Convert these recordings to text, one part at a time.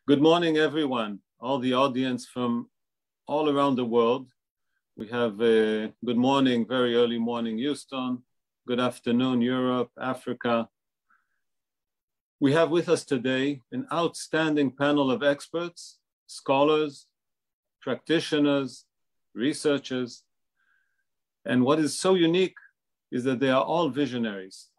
Good morning, everyone, all the audience from all around the world. We have good morning, very early morning, Houston. Good afternoon, Europe, Africa. We have with us today an outstanding panel of experts, scholars, practitioners, researchers. And what is so unique is that they are all visionaries.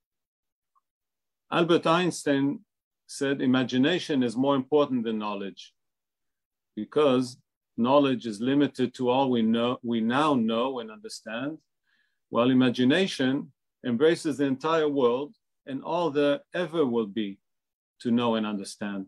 Albert Einstein said imagination is more important than knowledge, because knowledge is limited to all we now know and understand, while imagination embraces the entire world and all there ever will be to know and understand.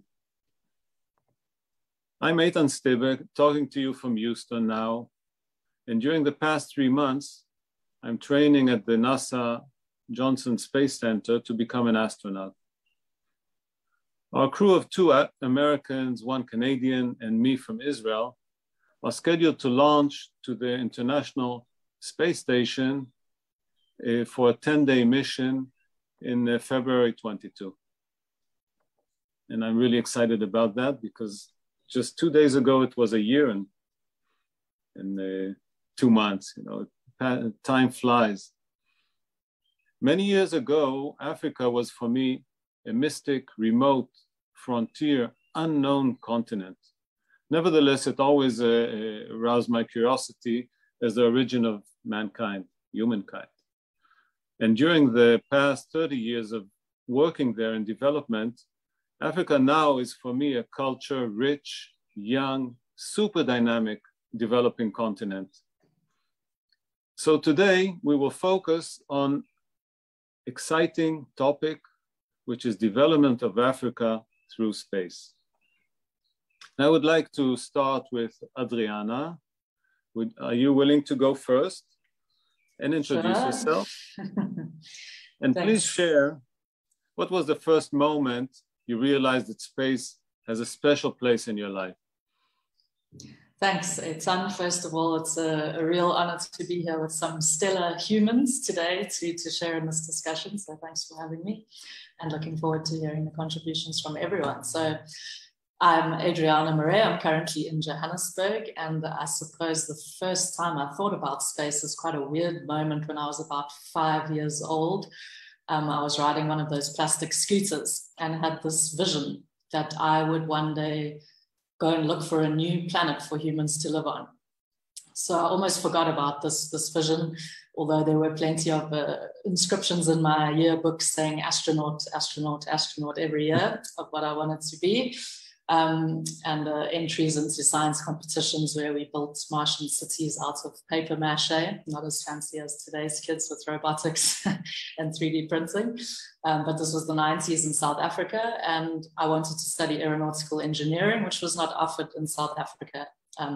I'm Eytan Stibbe, talking to you from Houston now, and during the past 3 months, I'm training at the NASA Johnson Space Center to become an astronaut. Our crew of 2 Americans, 1 Canadian, and me from Israel are scheduled to launch to the International Space Station for a 10-day mission in February 22. And I'm really excited about that because just 2 days ago, it was a year and 2 months. Time flies. Many years ago, Africa was for me a mystic, remote, frontier, unknown continent. Nevertheless, it always aroused my curiosity as the origin of mankind, humankind. And during the past 30 years of working there in development, Africa now is for me a culture-rich, young, super dynamic, developing continent. So today we will focus on exciting topic, which is development of Africa through space. I would like to start with Adriana. Are you willing to go first and introduce yourself? And please share, what was the first moment you realized that space has a special place in your life? Thanks, Eytan. First of all, it's a real honor to be here with some stellar humans today to share in this discussion. So thanks for having me and looking forward to hearing the contributions from everyone. So I'm Adriana Marais. I'm currently in Johannesburg. And I suppose the first time I thought about space is quite a weird moment when I was about 5 years old. I was riding one of those plastic scooters and had this vision that I would one day go and look for a new planet for humans to live on. So I almost forgot about this vision, although there were plenty of inscriptions in my yearbook saying astronaut, astronaut, astronaut every year of what I wanted to be. And entries into science competitions where we built Martian cities out of paper mache, not as fancy as today's kids with robotics and 3D printing. But this was the 90s in South Africa, and I wanted to study aeronautical engineering, which was not offered in South Africa.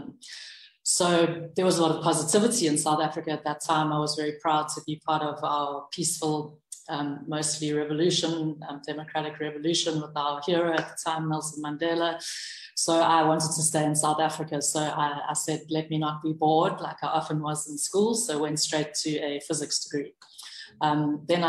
So there was a lot of positivity in South Africa at that time. I was very proud to be part of our peaceful mostly revolution, democratic revolution with our hero at the time, Nelson Mandela. So I wanted to stay in South Africa. So I said, let me not be bored like I often was in school. So went straight to a physics degree. Then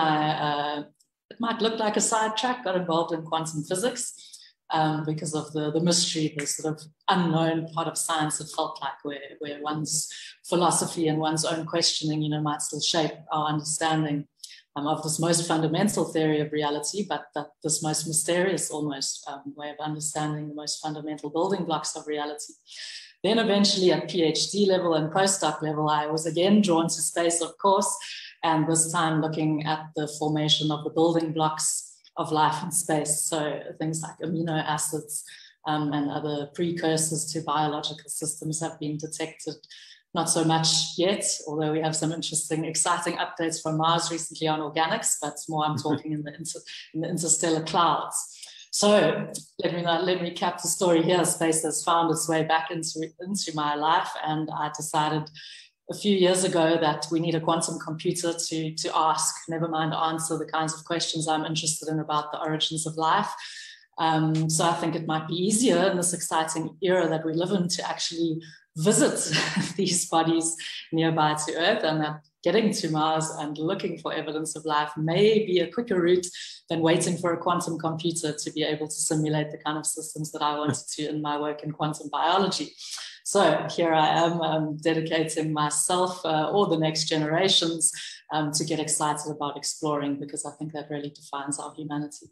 it might look like a sidetrack, got involved in quantum physics because of the mystery, the sort of unknown part of science, it felt like, where one's philosophy and one's own questioning, might still shape our understanding of this most fundamental theory of reality, but this most mysterious almost way of understanding the most fundamental building blocks of reality. Then eventually at PhD level and postdoc level, I was again drawn to space, of course, and this time looking at the formation of the building blocks of life in space. So things like amino acids and other precursors to biological systems have been detected. Not so much yet, although we have some interesting, exciting updates from Mars recently on organics, but more I'm talking in the interstellar clouds. So let me cap the story here. Space has found its way back into my life, and I decided a few years ago that we need a quantum computer to ask, never mind answer, the kinds of questions I'm interested in about the origins of life. So I think it might be easier in this exciting era that we live in to actually visit these bodies nearby to Earth, and that getting to Mars and looking for evidence of life may be a quicker route than waiting for a quantum computer to be able to simulate the kind of systems that I wanted to in my work in quantum biology. So here I am dedicating myself or the next generations to get excited about exploring, because I think that really defines our humanity.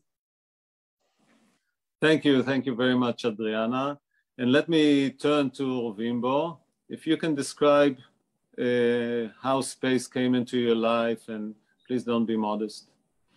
Thank you very much, Adriana. And let me turn to Ruvimba. If you can describe how space came into your life, and please don't be modest.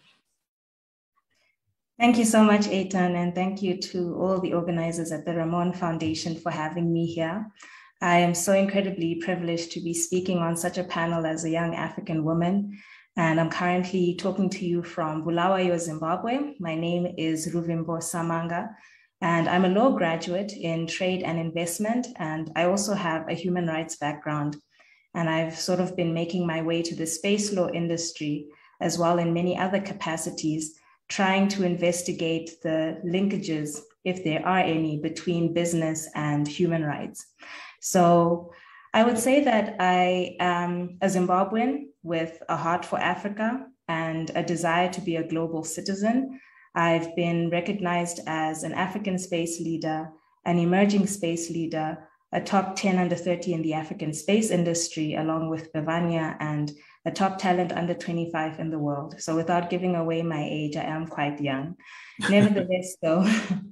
Thank you so much, Eytan, and thank you to all the organizers at the Ramon Foundation for having me here. I am so incredibly privileged to be speaking on such a panel as a young African woman, and I'm currently talking to you from Bulawayo, Zimbabwe. My name is Ruvimba Samanga, and I'm a law graduate in trade and investment, and I also have a human rights background. And I've sort of been making my way to the space law industry as well in many other capacities, trying to investigate the linkages, if there are any, between business and human rights. So I would say that I am a Zimbabwean with a heart for Africa and a desire to be a global citizen. I've been recognized as an African space leader, an emerging space leader, a top 10 under 30 in the African space industry, along with Bevania, and a top talent under 25 in the world. So without giving away my age, I am quite young. Nevertheless, though,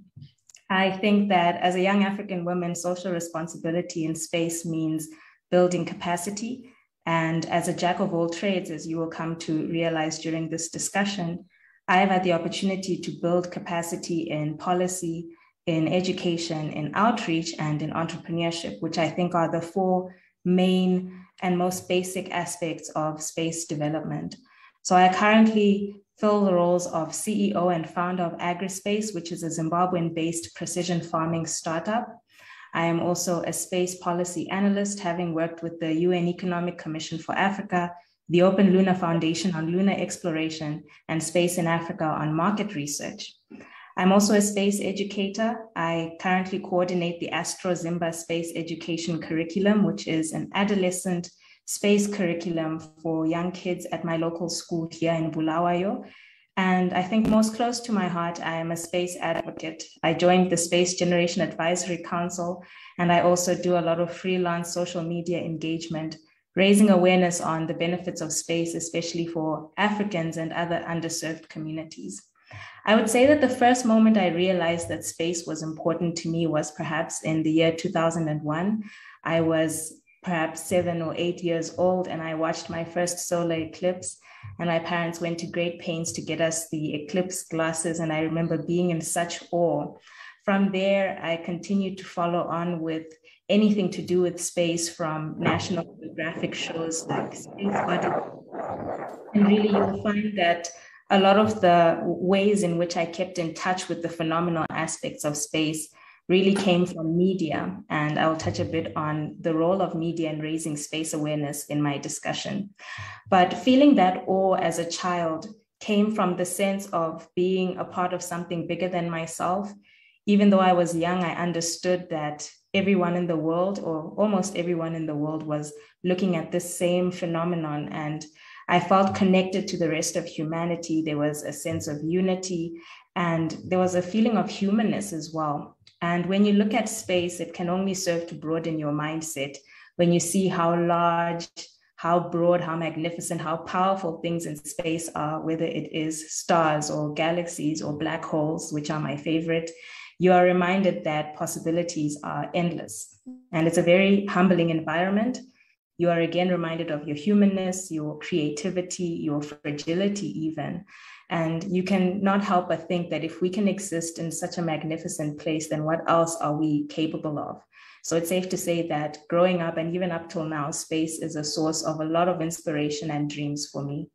I think that as a young African woman, social responsibility in space means building capacity. And as a jack of all trades, as you will come to realize during this discussion, I have had the opportunity to build capacity in policy, in education, in outreach, and in entrepreneurship, which I think are the four main and most basic aspects of space development. So I currently fill the roles of CEO and founder of AgriSpace, which is a Zimbabwean-based precision farming startup. I am also a space policy analyst, having worked with the UN Economic Commission for Africa, the Open Lunar Foundation on lunar exploration, and Space in Africa on market research. I'm also a space educator. I currently coordinate the Zimba Space Education Curriculum, which is an adolescent space curriculum for young kids at my local school here in Bulawayo. And I think most close to my heart, I am a space advocate. I joined the Space Generation Advisory Council, and I also do a lot of freelance social media engagement, raising awareness on the benefits of space, especially for Africans and other underserved communities. I would say that the first moment I realized that space was important to me was perhaps in the year 2001. I was perhaps 7 or 8 years old, and I watched my first solar eclipse, and my parents went to great pains to get us the eclipse glasses, and I remember being in such awe. From there, I continued to follow on with anything to do with space, from National Geographic shows like Space Odyssey. And really, you'll find that a lot of the ways in which I kept in touch with the phenomenal aspects of space really came from media. And I'll touch a bit on the role of media in raising space awareness in my discussion. But feeling that awe as a child came from the sense of being a part of something bigger than myself. Even though I was young, I understood that everyone in the world, or almost everyone in the world, was looking at this same phenomenon, and I felt connected to the rest of humanity. There was a sense of unity, and there was a feeling of humanness as well. And when you look at space, it can only serve to broaden your mindset. When you see how large, how broad, how magnificent, how powerful things in space are, whether it is stars or galaxies or black holes, which are my favorite, you are reminded that possibilities are endless. And it's a very humbling environment. You are again reminded of your humanness, your creativity, your fragility even. And you can not help but think that if we can exist in such a magnificent place, then what else are we capable of? So it's safe to say that growing up and even up till now, space is a source of a lot of inspiration and dreams for me.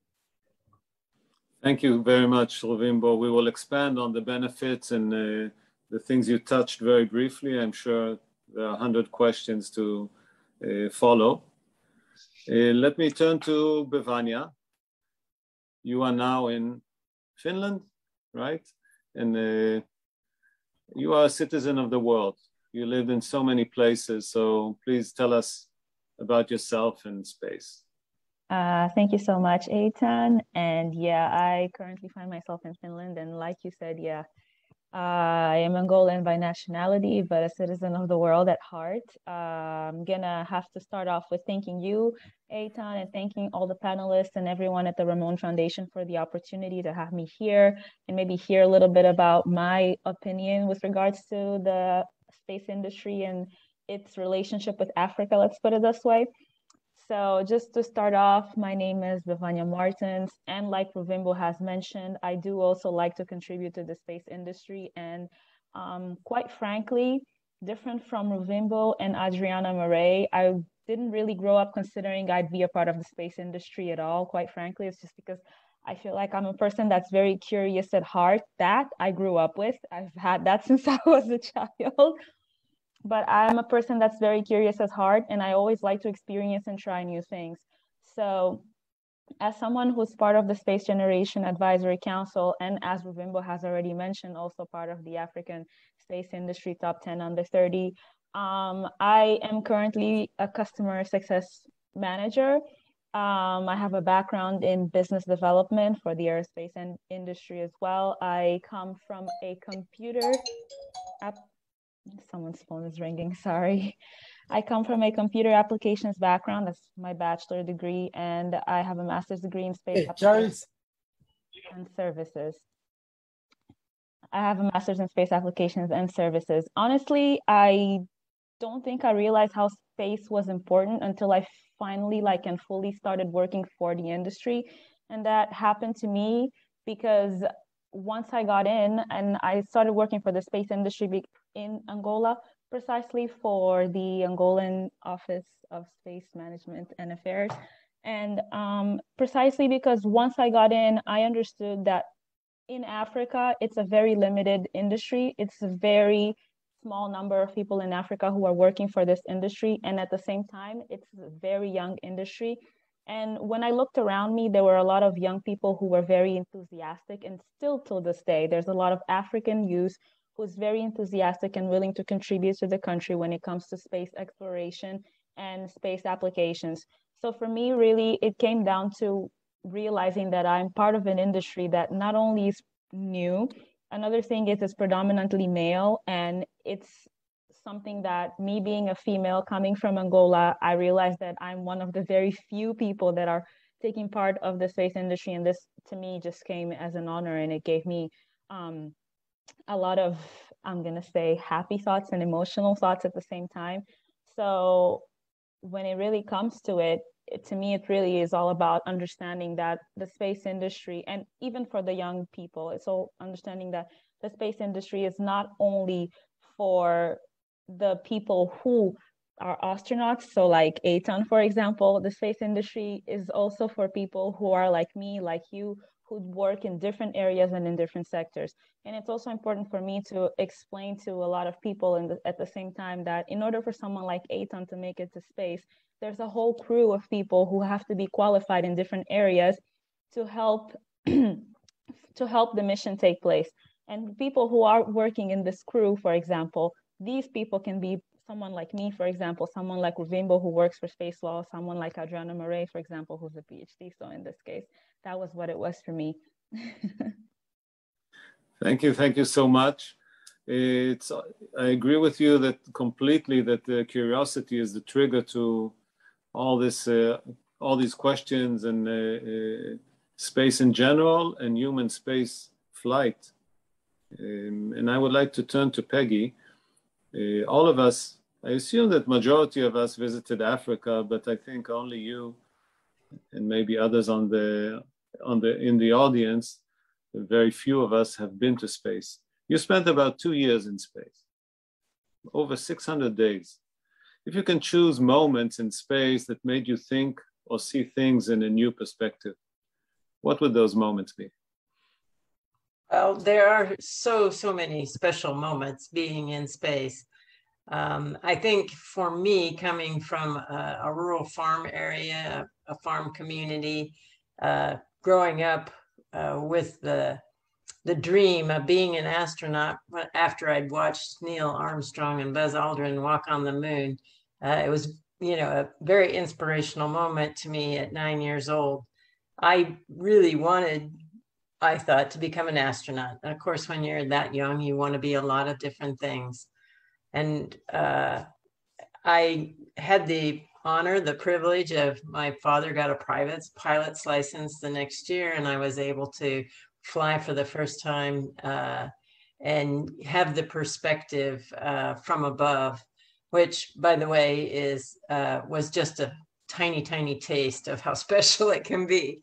Thank you very much, Ruvimba. We will expand on the benefits and the things you touched very briefly. I'm sure there are 100 questions to follow. Let me turn to Bevania. You are now in Finland, right? And you are a citizen of the world. You lived in so many places, so please tell us about yourself and space. Thank you so much, Eytan. And yeah, I currently find myself in Finland. And like you said, yeah, I am Angolan by nationality, but a citizen of the world at heart. I'm gonna have to start off with thanking you, Eytan, and thanking all the panelists and everyone at the Ramon Foundation for the opportunity to have me here and maybe hear a little bit about my opinion with regards to the space industry and its relationship with Africa, let's put it this way. So just to start off, my name is Bevania Martins, and like Ruvimba has mentioned, I do also like to contribute to the space industry. And quite frankly, different from Ruvimba and Adriana Marais, I didn't really grow up considering I'd be a part of the space industry at all. Quite frankly, it's just because I feel like I'm a person that's very curious at heart. That I grew up with. I've had that since I was a child. But I'm a person that's very curious at heart, and I always like to experience and try new things. So as someone who's part of the Space Generation Advisory Council, and as Ruvimba has already mentioned, also part of the African space industry top 10 under 30, I am currently a customer success manager. I have a background in business development for the aerospace industry as well. I come from a someone's phone is ringing, sorry. I come from a computer applications background. That's my bachelor degree, and I have a master's degree in space applications and services. I have a master's in space applications and services. Honestly, I don't think I realized how space was important until I finally and fully started working for the industry. And that happened to me because once I got in and I started working for the space industry in Angola, precisely for the Angolan Office of Space Management and Affairs. And precisely because once I got in, I understood that in Africa, it's a very limited industry. It's a very small number of people in Africa who are working for this industry. And at the same time, it's a very young industry. And when I looked around me, there were a lot of young people who were very enthusiastic, and still till this day, there's a lot of African youth who's very enthusiastic and willing to contribute to the country when it comes to space exploration and space applications. So for me, really, it came down to realizing that I'm part of an industry that not only is new, another thing is it's predominantly male, and it's something that me being a female coming from Angola, I realized that I'm one of the very few people that are taking part of the space industry. And this to me just came as an honor, and it gave me a lot of, I'm going to say, happy thoughts and emotional thoughts at the same time. So when it really comes to it, to me, it really is all about understanding that the space industry, and even for the young people, it's all understanding that the space industry is not only for the people who are astronauts. So like Eytan, for example, the space industry is also for people who are like me, like you, who work in different areas and in different sectors. And it's also important for me to explain to a lot of people at the same time that in order for someone like Eytan to make it to space, there's a whole crew of people who have to be qualified in different areas to help to help the mission take place. And people who are working in this crew, for example, these people can be someone like me, for example, someone like Ruvimba who works for space law, someone like Adriana Marais, for example, who's a PhD. So in this case, that was what it was for me. Thank you so much. I agree with you that completely that the curiosity is the trigger to all these questions and space in general and human space flight. And I would like to turn to Peggy. All of us, I assume that majority of us visited Africa, but I think only you and maybe others in the audience, very few of us have been to space. You spent about 2 years in space, over 600 days. If you can choose moments in space that made you think or see things in a new perspective, what would those moments be? Well, there are so many special moments being in space. I think for me, coming from a rural farm area, a farm community, growing up with the dream of being an astronaut after I'd watched Neil Armstrong and Buzz Aldrin walk on the moon, it was you know, a very inspirational moment to me at 9 years old. I really wanted, I thought, to become an astronaut. And of course, when you're that young, you want to be a lot of different things. And I had the honor, the privilege of my father got a private pilot's license the next year, and I was able to fly for the first time and have the perspective from above, which, by the way, was just a tiny, tiny taste of how special it can be.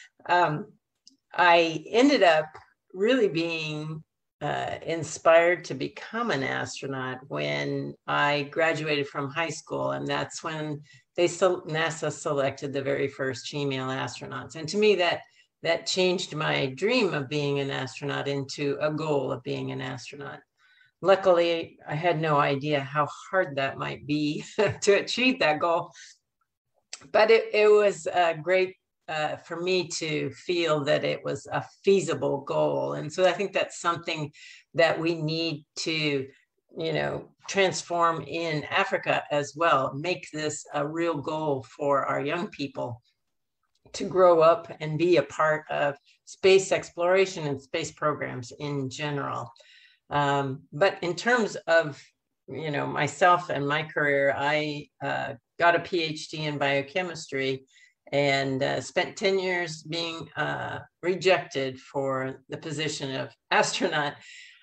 I ended up really being inspired to become an astronaut when I graduated from high school, and that's when NASA selected the very first female astronauts. And to me, that changed my dream of being an astronaut into a goal of being an astronaut. Luckily, I had no idea how hard that might be to achieve that goal, but it was great for me to feel that it was a feasible goal. And so I think that's something that we need to, you know, transform in Africa as well, make this a real goal for our young people to grow up and be a part of space exploration and space programs in general. But in terms of, you know, myself and my career, I got a PhD in biochemistry and spent 10 years being rejected for the position of astronaut.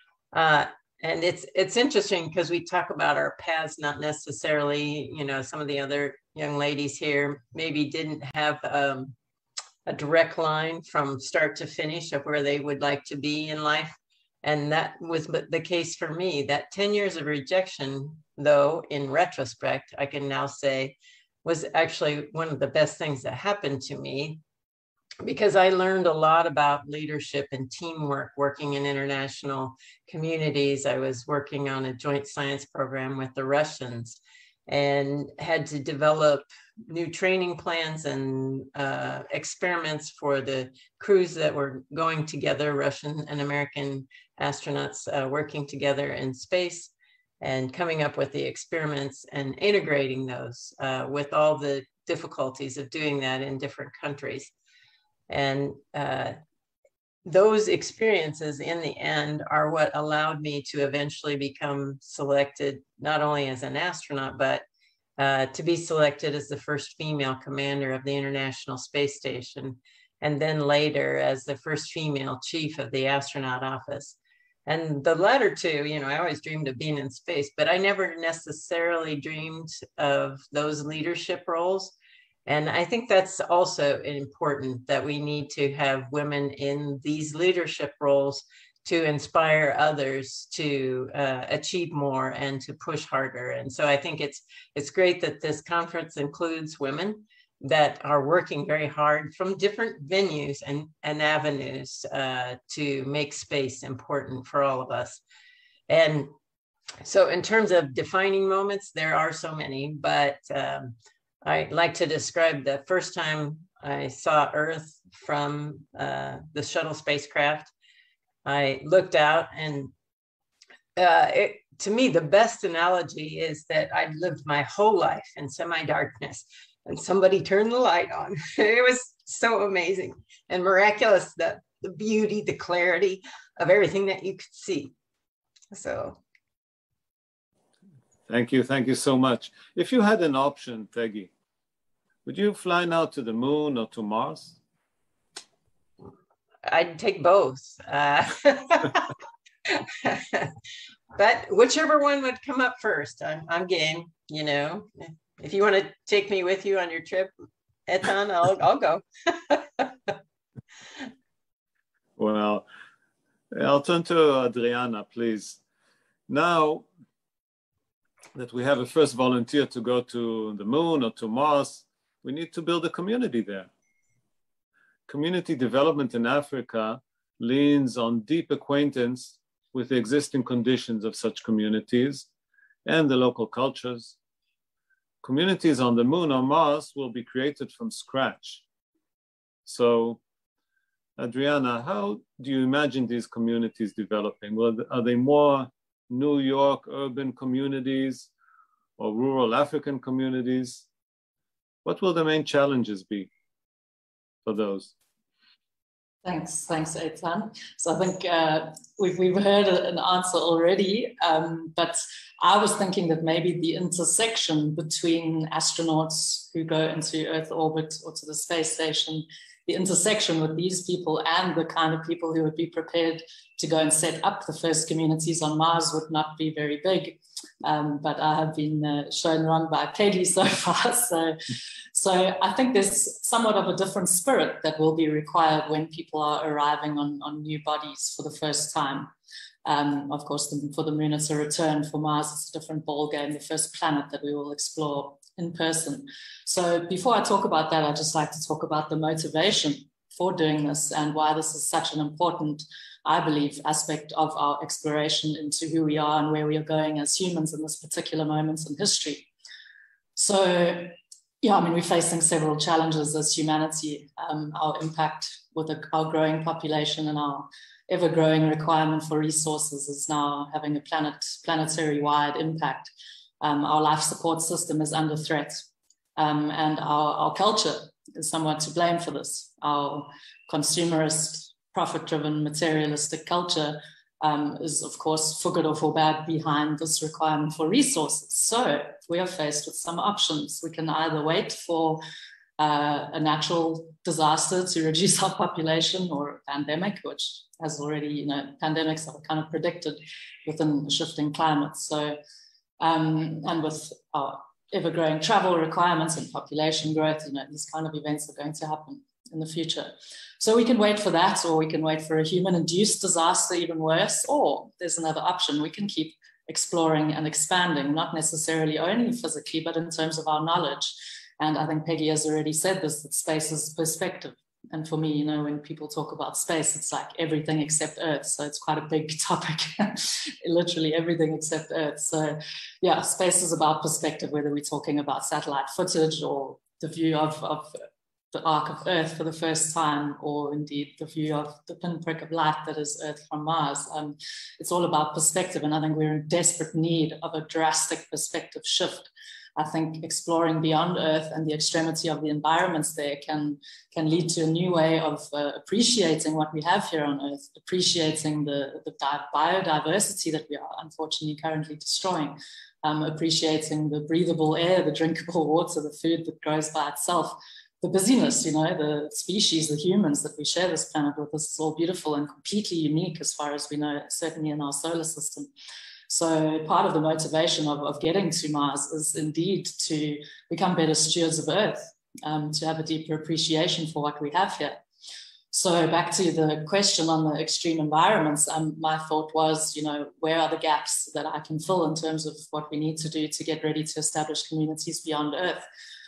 And it's interesting because we talk about our paths, not necessarily, you know, some of the other young ladies here maybe didn't have a direct line from start to finish of where they would like to be in life. And that was the case for me. That 10 years of rejection, though, in retrospect, I can now say was actually one of the best things that happened to me, because I learned a lot about leadership and teamwork working in international communities. I was working on a joint science program with the Russians and had to develop new training plans and experiments for the crews that were going together, Russian and American astronauts working together in space, and coming up with the experiments and integrating those with all the difficulties of doing that in different countries. And those experiences in the end are what allowed me to eventually become selected, not only as an astronaut, but to be selected as the first female commander of the International Space Station, and then later as the first female chief of the astronaut office. And the latter two, you know, I always dreamed of being in space, but I never necessarily dreamed of those leadership roles. And I think that's also important, that we need to have women in these leadership roles to inspire others to achieve more and to push harder. And so I think it's great that this conference includes women that are working very hard from different venues and avenues to make space important for all of us. And so in terms of defining moments, there are so many, but I like to describe the first time I saw Earth from the shuttle spacecraft. I looked out, and to me, the best analogy is that I'd lived my whole life in semi-darkness, and somebody turned the light on. It was so amazing and miraculous, the beauty, the clarity of everything that you could see. So. Thank you so much. If you had an option, Peggy, would you fly now to the moon or to Mars? I'd take both. But whichever one would come up first, I'm game, you know. If you want to take me with you on your trip, Eytan, I'll go. Well, I'll turn to Adriana, please. Now that we have a first volunteer to go to the moon or to Mars, we need to build a community there. Community development in Africa leans on deep acquaintance with the existing conditions of such communities and the local cultures. Communities on the moon or Mars will be created from scratch. So, Adriana, how do you imagine these communities developing? Are they more New York urban communities or rural African communities? What will the main challenges be for those? Thanks, Eytan. So I think we've heard an answer already, but I was thinking that maybe the intersection between astronauts who go into Earth orbit or to the space station, the intersection with these people and the kind of people who would be prepared to go and set up the first communities on Mars would not be very big. But I have been shown wrong by Peggy so far. So I think there's somewhat of a different spirit that will be required when people are arriving on new bodies for the first time. Of course, for the Moon, it's a return. For Mars, it's a different ballgame, the first planet that we will explore in person. So before I talk about that, I'd just like to talk about the motivation for doing this and why this is such an important, I believe, aspect of our exploration into who we are and where we are going as humans in this particular moment in history. So, yeah, I mean, we're facing several challenges as humanity. Our impact with our growing population and our ever-growing requirement for resources is now having a planetary-wide impact. Our life support system is under threat, and our culture is somewhat to blame for this. Our consumerist, profit-driven, materialistic culture is, of course, for good or for bad, behind this requirement for resources. So we are faced with some options. We can either wait for a natural disaster to reduce our population, or a pandemic, which has already, pandemics are kind of predicted within a shifting climate. So, and with our ever-growing travel requirements and population growth, these kind of events are going to happen in the future. So we can wait for that, or we can wait for a human-induced disaster, even worse, or there's another option. We can keep exploring and expanding, not necessarily only physically, but in terms of our knowledge. And I think Peggy has already said this, that space is perspective. And for me, when people talk about space, it's like everything except Earth. So it's quite a big topic, literally everything except Earth. So yeah, space is about perspective, whether we're talking about satellite footage or the view of the arc of Earth for the first time, or indeed the view of the pinprick of light that is Earth from Mars. It's all about perspective, and I think we're in desperate need of a drastic perspective shift. I think exploring beyond Earth and the extremity of the environments there can lead to a new way of appreciating what we have here on Earth, appreciating the biodiversity that we are unfortunately currently destroying, appreciating the breathable air, the drinkable water, the food that grows by itself, the busyness, the species, the humans that we share this planet with. This is all beautiful and completely unique as far as we know, certainly in our solar system. So part of the motivation of getting to Mars is indeed to become better stewards of Earth, to have a deeper appreciation for what we have here. So back to the question on the extreme environments, my thought was, where are the gaps that I can fill in terms of what we need to do to get ready to establish communities beyond Earth?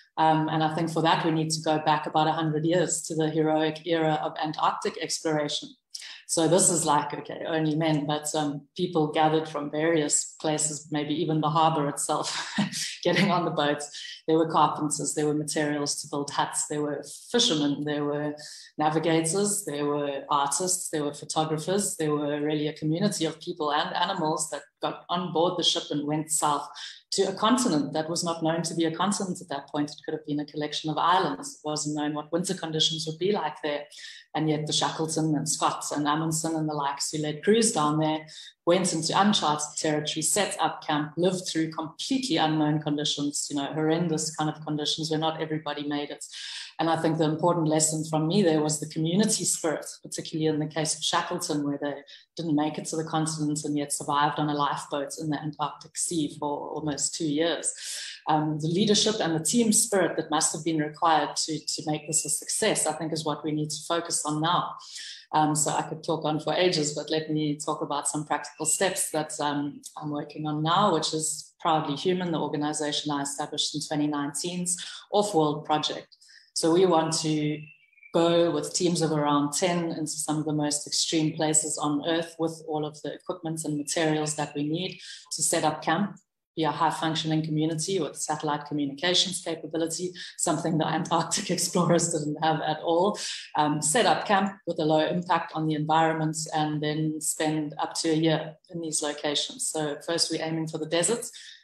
And I think for that, we need to go back about 100 years to the heroic era of Antarctic exploration. So this is like, okay, only men, but people gathered from various places, maybe even the harbor itself, getting on the boats. There were carpenters, there were materials to build huts, there were fishermen, there were navigators, there were artists, there were photographers, there were really a community of people and animals that got on board the ship and went south to a continent that was not known to be a continent at that point. It could have been a collection of islands. It wasn't known what winter conditions would be like there. And yet the Shackleton and Scott and Amundsen and the likes who led crews down there went into uncharted territory, set up camp, lived through completely unknown conditions, horrendous kind of conditions where not everybody made it. And I think the important lesson from me there was the community spirit, particularly in the case of Shackleton, where they didn't make it to the continent and yet survived on a lifeboat in the Antarctic Sea for almost 2 years. The leadership and the team spirit that must have been required to make this a success, I think, is what we need to focus on now. So I could talk on for ages, but let me talk about some practical steps that I'm working on now, which is Proudly Human, the organization I established in 2019's Off-World project. So we want to go with teams of around 10 into some of the most extreme places on Earth with all of the equipment and materials that we need to set up camp, be a high-functioning community with satellite communications capability, something the Antarctic explorers didn't have at all, set up camp with a low impact on the environment, and then spend up to a year in these locations. So first we're aiming for the deserts,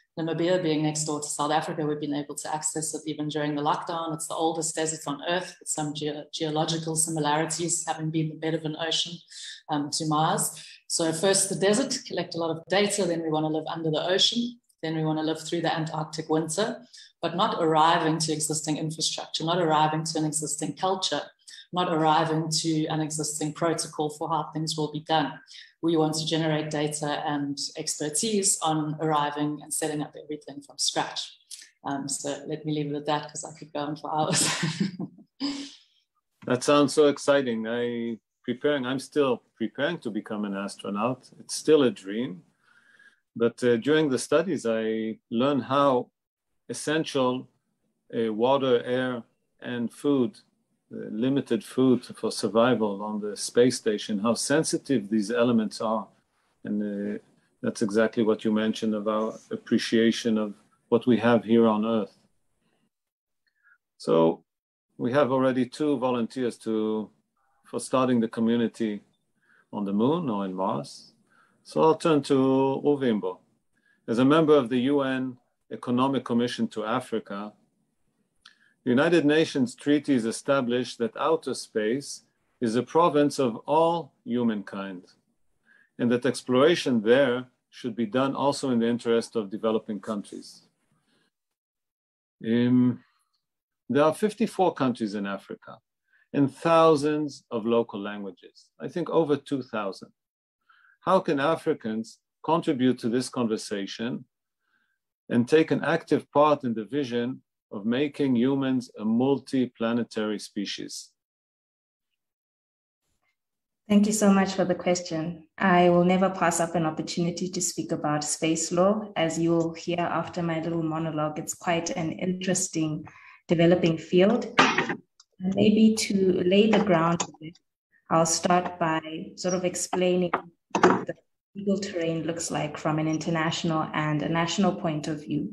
Namibia being next door to South Africa, we've been able to access it even during the lockdown. It's the oldest desert on Earth with some geological similarities, having been the bed of an ocean to Mars. So first the desert, collect a lot of data, then we want to live under the ocean, then we want to live through the Antarctic winter, but not arriving to existing infrastructure, not arriving to an existing culture, not arriving to an existing protocol for how things will be done. We want to generate data and expertise on arriving and setting up everything from scratch. So let me leave it at that because I could go on for hours. That sounds so exciting. I'm still preparing to become an astronaut. It's still a dream. But during the studies, I learned how essential water, air, and food, limited food for survival on the space station, how sensitive these elements are. And that's exactly what you mentioned about appreciation of what we have here on Earth. So we have already 2 volunteers for starting the community on the moon or in Mars. So I'll turn to Ruvimba. As a member of the UN Economic Commission to Africa, the United Nations treaties establish that outer space is a province of all humankind, and that exploration there should be done also in the interest of developing countries. There are 54 countries in Africa and thousands of local languages, I think over 2,000. How can Africans contribute to this conversation and take an active part in the vision of making humans a multi-planetary species? Thank you so much for the question. I will never pass up an opportunity to speak about space law. As you will hear after my little monologue, it's quite an interesting developing field. And maybe to lay the ground, I'll start by sort of explaining what the legal terrain looks like from an international and a national point of view.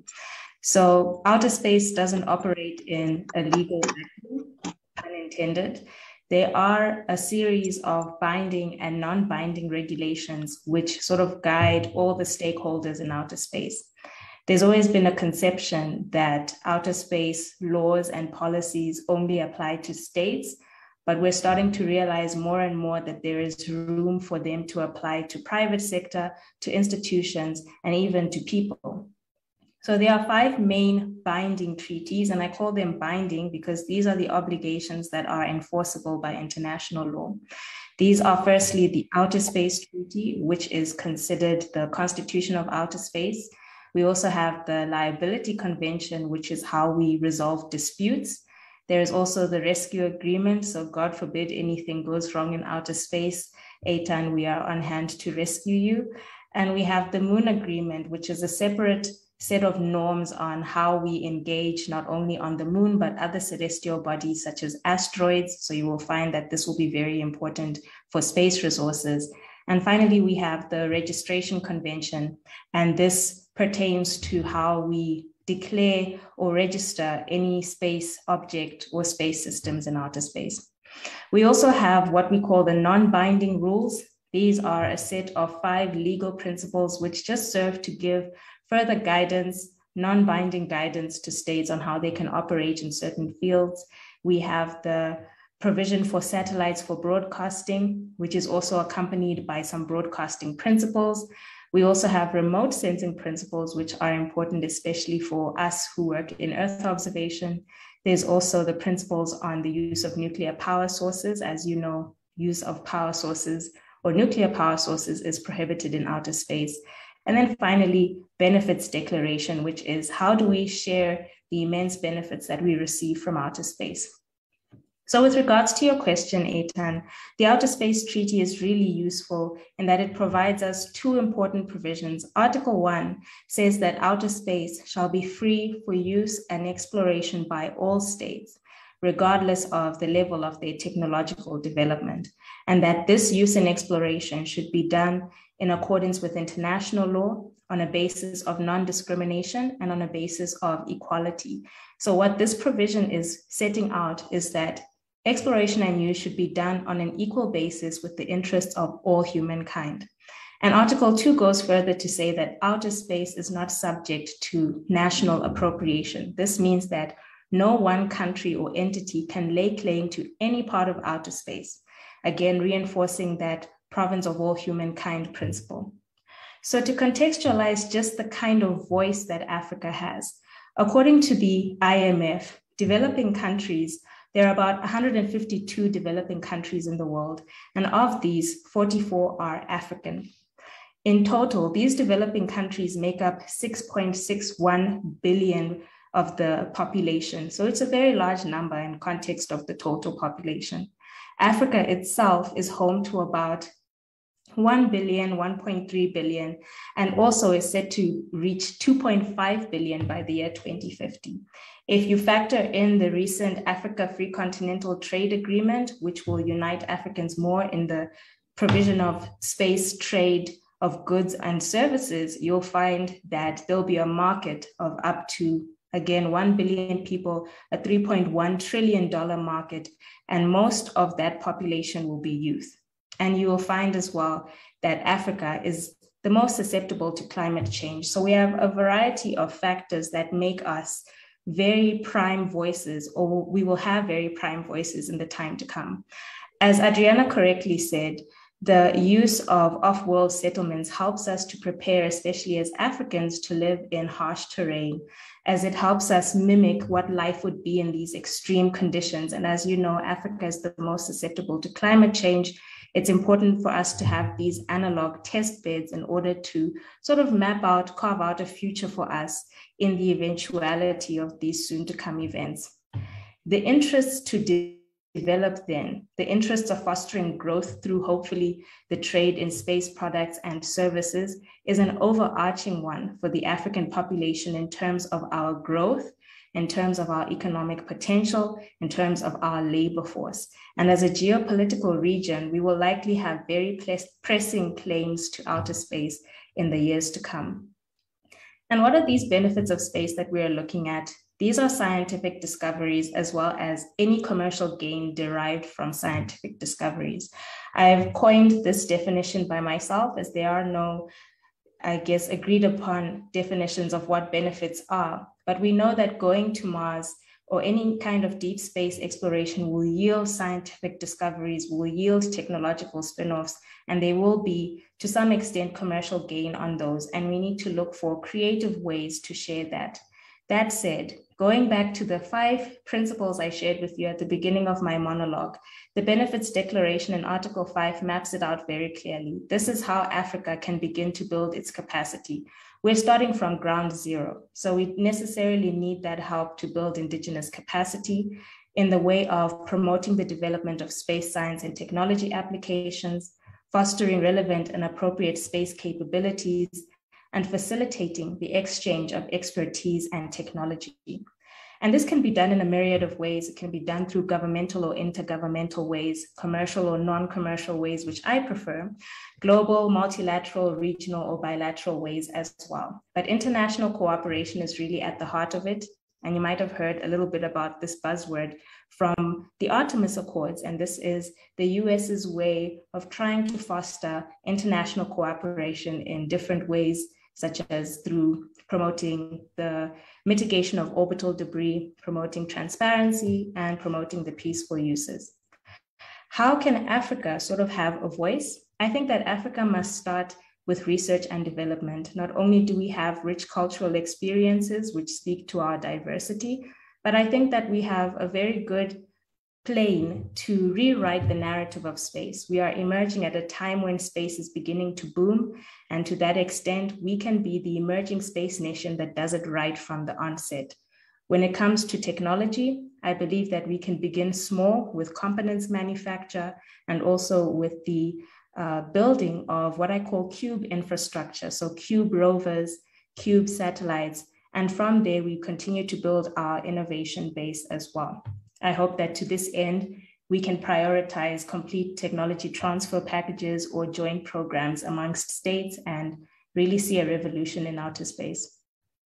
So outer space doesn't operate in a legal vacuum, unintended. There are a series of binding and non-binding regulations which sort of guide all the stakeholders in outer space. There's always been a conception that outer space laws and policies only apply to states, but we're starting to realize more and more that there is room for them to apply to private sector, to institutions, and even to people. So there are 5 main binding treaties, and I call them binding because these are the obligations that are enforceable by international law. These are firstly the Outer Space Treaty, which is considered the Constitution of Outer Space. We also have the Liability Convention, which is how we resolve disputes. There is also the Rescue Agreement, so God forbid anything goes wrong in outer space, Eytan, we are on hand to rescue you. And we have the Moon Agreement, which is a separate set of norms on how we engage not only on the moon, but other celestial bodies such as asteroids. So you will find that this will be very important for space resources. And finally, we have the Registration Convention, and this pertains to how we declare or register any space object or space systems in outer space. We also have what we call the non-binding rules. These are a set of 5 legal principles which just serve to give further guidance, non-binding guidance to states on how they can operate in certain fields. We have the provision for satellites for broadcasting, which is also accompanied by some broadcasting principles. We also have remote sensing principles, which are important, especially for us who work in Earth observation. There's also the principles on the use of nuclear power sources. As you know, use of power sources or nuclear power sources is prohibited in outer space. And then finally, benefits declaration, which is how do we share the immense benefits that we receive from outer space. So with regards to your question, Eytan, the Outer Space Treaty is really useful in that it provides us 2 important provisions. Article 1 says that outer space shall be free for use and exploration by all states, regardless of the level of their technological development, and that this use and exploration should be done in accordance with international law on a basis of non-discrimination and on a basis of equality. So what this provision is setting out is that exploration and use should be done on an equal basis with the interests of all humankind. And Article 2 goes further to say that outer space is not subject to national appropriation. This means that no one country or entity can lay claim to any part of outer space, again, reinforcing that province of all humankind principle. So to contextualize just the kind of voice that Africa has, according to the IMF, developing countries, there are about 152 developing countries in the world, and of these, 44 are African. In total, these developing countries make up 6.61 billion of the population. So it's a very large number in context of the total population. Africa itself is home to about 1 billion, 1.3 billion, and also is set to reach 2.5 billion by the year 2050. If you factor in the recent Africa Free Continental Trade Agreement, which will unite Africans more in the provision of space trade of goods and services, you'll find that there'll be a market of up to, again, 1 billion people, a $3.1 trillion market, and most of that population will be youth. And you will find as well that Africa is the most susceptible to climate change. So we have a variety of factors that make us very prime voices, or we will have very prime voices in the time to come. As Adriana correctly said, the use of off-world settlements helps us to prepare, especially as Africans, to live in harsh terrain, as it helps us mimic what life would be in these extreme conditions. And as you know, Africa is the most susceptible to climate change. It's important for us to have these analog test beds in order to sort of map out, carve out a future for us in the eventuality of these soon to come events. The interests to develop then, the interests of fostering growth through hopefully the trade in space products and services is an overarching one for the African population in terms of our growth, in terms of our economic potential, in terms of our labor force. And as a geopolitical region, we will likely have very pressing claims to outer space in the years to come. And what are these benefits of space that we are looking at? These are scientific discoveries as well as any commercial gain derived from scientific discoveries. I've coined this definition by myself, as there are no, I guess, agreed upon definitions of what benefits are. But we know that going to Mars or any kind of deep space exploration will yield scientific discoveries, will yield technological spin-offs, and there will be, to some extent, commercial gain on those. And we need to look for creative ways to share that. That said, going back to the 5 principles I shared with you at the beginning of my monologue, the Benefits Declaration in Article 5 maps it out very clearly. This is how Africa can begin to build its capacity. We're starting from ground zero, so we necessarily need that help to build indigenous capacity in the way of promoting the development of space science and technology applications, fostering relevant and appropriate space capabilities, and facilitating the exchange of expertise and technology. And this can be done in a myriad of ways. It can be done through governmental or intergovernmental ways, commercial or non-commercial ways, which I prefer, global, multilateral, regional, or bilateral ways as well. But international cooperation is really at the heart of it. And you might have heard a little bit about this buzzword from the Artemis Accords. And this is the US's way of trying to foster international cooperation in different ways, such as through promoting the mitigation of orbital debris, promoting transparency, and promoting the peaceful uses. How can Africa sort of have a voice? I think that Africa must start with research and development. Not only do we have rich cultural experiences which speak to our diversity, but I think that we have a very good plane to rewrite the narrative of space. We are emerging at a time when space is beginning to boom, and to that extent, we can be the emerging space nation that does it right from the onset. When it comes to technology, I believe that we can begin small with components manufacture and also with the building of what I call cube infrastructure. So cube rovers, cube satellites, and from there we continue to build our innovation base as well. I hope that to this end, we can prioritize complete technology transfer packages or joint programs amongst states and really see a revolution in outer space.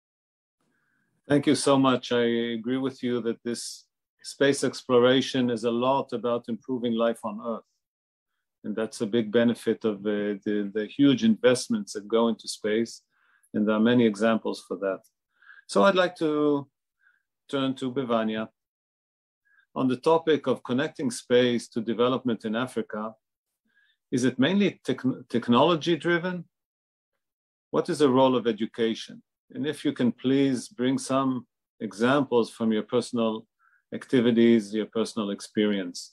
Thank you so much. I agree with you that this space exploration is a lot about improving life on Earth. And that's a big benefit of the huge investments that go into space. And there are many examples for that. So I'd like to turn to Bevania. On the topic of connecting space to development in Africa, is it mainly technology driven? What is the role of education? And if you can please bring some examples from your personal activities, your personal experience.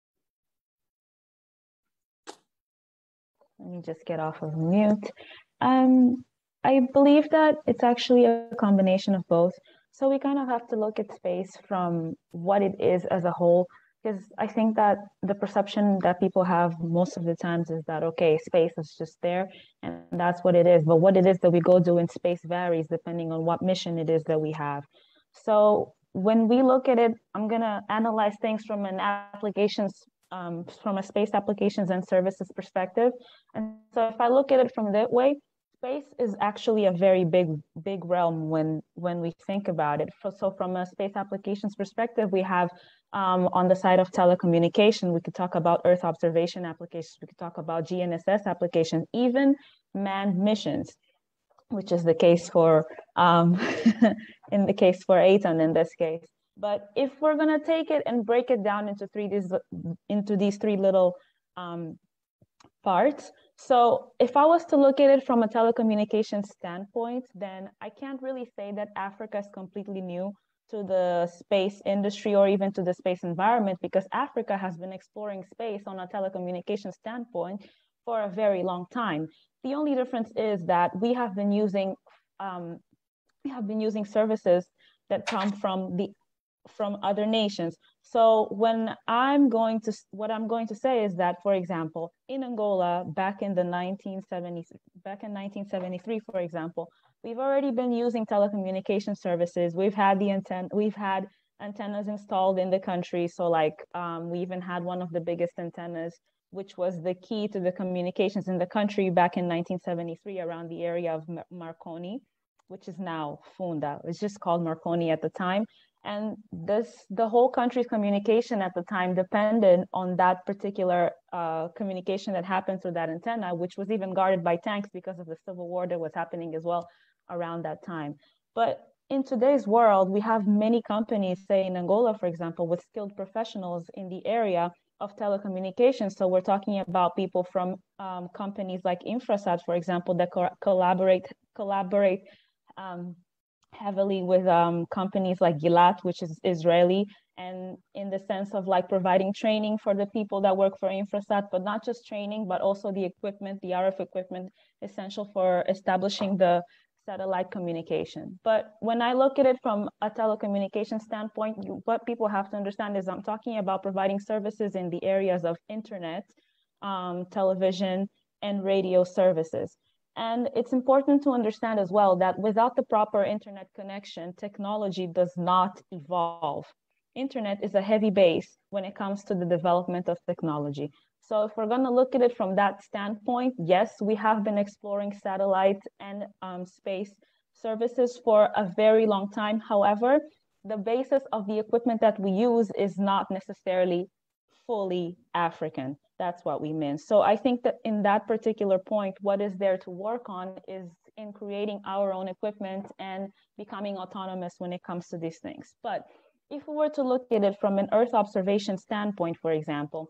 Let me just get off of mute. I believe that it's actually a combination of both. So we kind of have to look at space from what it is as a whole, because I think that the perception that people have most of the times is that, okay, space is just there and that's what it is. But what it is that we go do in space varies depending on what mission it is that we have. So when we look at it, I'm going to analyze things from an from a space applications and services perspective. And so if I look at it from that way, space is actually a very big realm when we think about it. So from a space applications perspective, we have on the side of telecommunication, we could talk about Earth observation applications, we could talk about GNSS applications, even manned missions, which is the case for in the case for Eytan in this case. But if we're going to take it and break it down into these three little parts. So if I was to look at it from a telecommunications standpoint, then I can't really say that Africa is completely new to the space industry or even to the space environment, because Africa has been exploring space on a telecommunications standpoint for a very long time. The only difference is that we have been using services that come from other nations. So what I'm going to say is that, for example, in Angola, back in 1973, for example, we've already been using telecommunication services. We've had antennas installed in the country. So we even had one of the biggest antennas, which was the key to the communications in the country back in 1973 around the area of Marconi, which is now Funda. It was just called Marconi at the time. And the whole country's communication at the time depended on that particular communication that happened through that antenna, which was even guarded by tanks because of the civil war that was happening as well around that time. But in today's world, we have many companies, say in Angola, for example, with skilled professionals in the area of telecommunications. So we're talking about people from companies like Infrasat, for example, that collaborate heavily with companies like Gilat, which is Israeli, and in the sense of providing training for the people that work for Infrasat, but not just training, but also the equipment, the RF equipment essential for establishing the satellite communication. But when I look at it from a telecommunication standpoint, what people have to understand is I'm talking about providing services in the areas of internet, television, and radio services. And it's important to understand as well that without the proper internet connection, technology does not evolve. Internet is a heavy base when it comes to the development of technology. So if we're going to look at it from that standpoint, yes, we have been exploring satellite and space services for a very long time. However, the basis of the equipment that we use is not necessarily fully African. That's what we mean. So I think that in that particular point, what is there to work on is in creating our own equipment and becoming autonomous when it comes to these things. But if we were to look at it from an Earth observation standpoint, for example,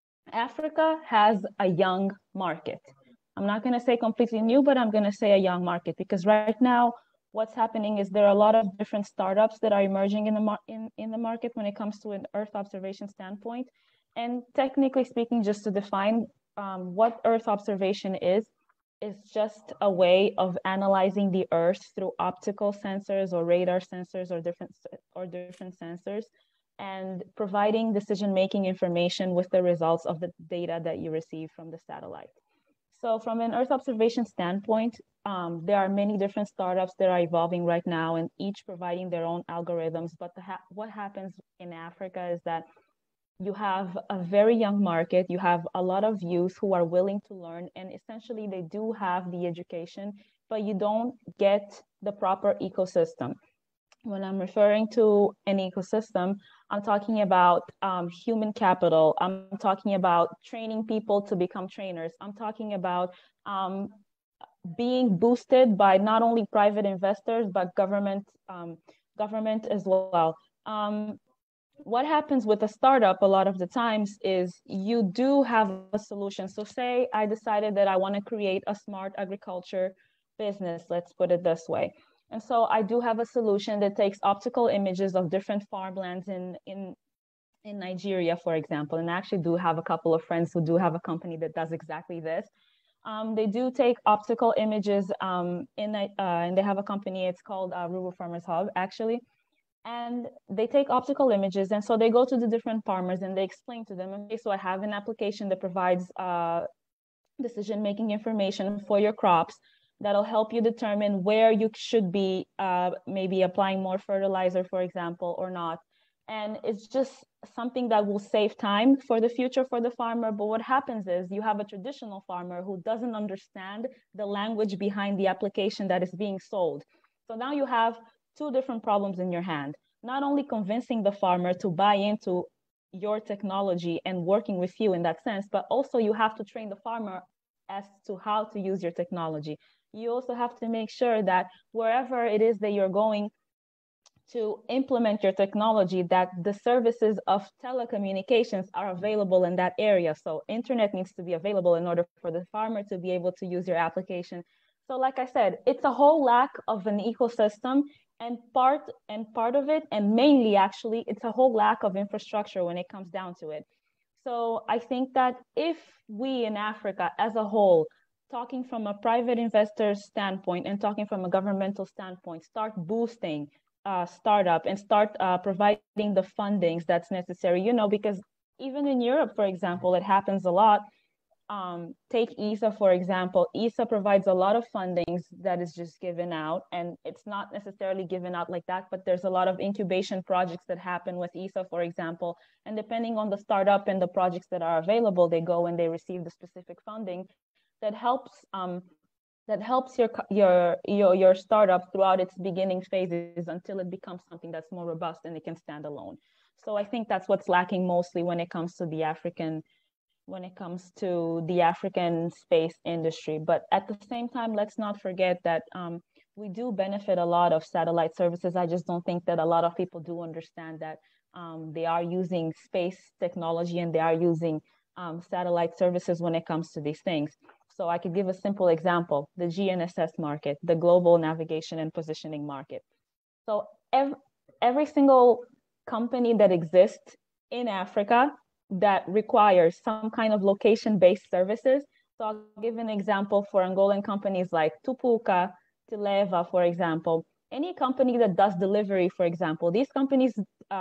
Africa has a young market. I'm not going to say completely new, but I'm going to say a young market, because right now what's happening is there are a lot of different startups that are emerging in the market when it comes to an Earth observation standpoint. And technically speaking, just to define what Earth observation is just a way of analyzing the Earth through optical sensors or radar sensors or different sensors, and providing decision-making information with the results of the data that you receive from the satellite. So from an Earth observation standpoint, there are many different startups that are evolving right now and each providing their own algorithms. But what happens in Africa is that you have a very young market, you have a lot of youth who are willing to learn, and essentially they do have the education, but you don't get the proper ecosystem. When I'm referring to an ecosystem, I'm talking about human capital. I'm talking about training people to become trainers. I'm talking about being boosted by not only private investors, but government as well. What happens with a startup a lot of the times is you do have a solution. So say I decided that I want to create a smart agriculture business, let's put it this way. And so I do have a solution that takes optical images of different farmlands in Nigeria, for example. And I actually do have a couple of friends who do have a company that does exactly this. They do take optical images and they have a company, it's called Rural Farmers Hub, actually. And they take optical images, and so they go to the different farmers and they explain to them, okay, so I have an application that provides decision-making information for your crops that'll help you determine where you should be maybe applying more fertilizer, for example, or not. And it's just something that will save time for the future for the farmer. But what happens is you have a traditional farmer who doesn't understand the language behind the application that is being sold. So now you have two different problems in your hand, not only convincing the farmer to buy into your technology and working with you in that sense, but also you have to train the farmer as to how to use your technology. You also have to make sure that wherever it is that you're going to implement your technology, that the services of telecommunications are available in that area. So internet needs to be available in order for the farmer to be able to use your application. So like I said, it's a whole lack of an ecosystem, and part of it, and mainly actually, it's a whole lack of infrastructure when it comes down to it. So I think that if we in Africa as a whole, talking from a private investor's standpoint and talking from a governmental standpoint, start boosting startup and start providing the fundings that's necessary, you know, because even in Europe, for example, it happens a lot. Take ESA, for example. ESA provides a lot of fundings that is just given out, and it's not necessarily given out like that, but there's a lot of incubation projects that happen with ESA, for example, and depending on the startup and the projects that are available, they go and they receive the specific funding that helps your startup throughout its beginning phases until it becomes something that's more robust and it can stand alone. So I think that's what's lacking mostly when it comes to the African space industry. But at the same time, let's not forget that we do benefit a lot of satellite services. I just don't think that a lot of people do understand that they are using space technology and they are using satellite services when it comes to these things. So I could give a simple example, the GNSS market, the global navigation and positioning market. So every single company that exists in Africa that requires some kind of location-based services. So I'll give an example for Angolan companies like Tupuka, Tileva, for example. Any company that does delivery, for example, these companies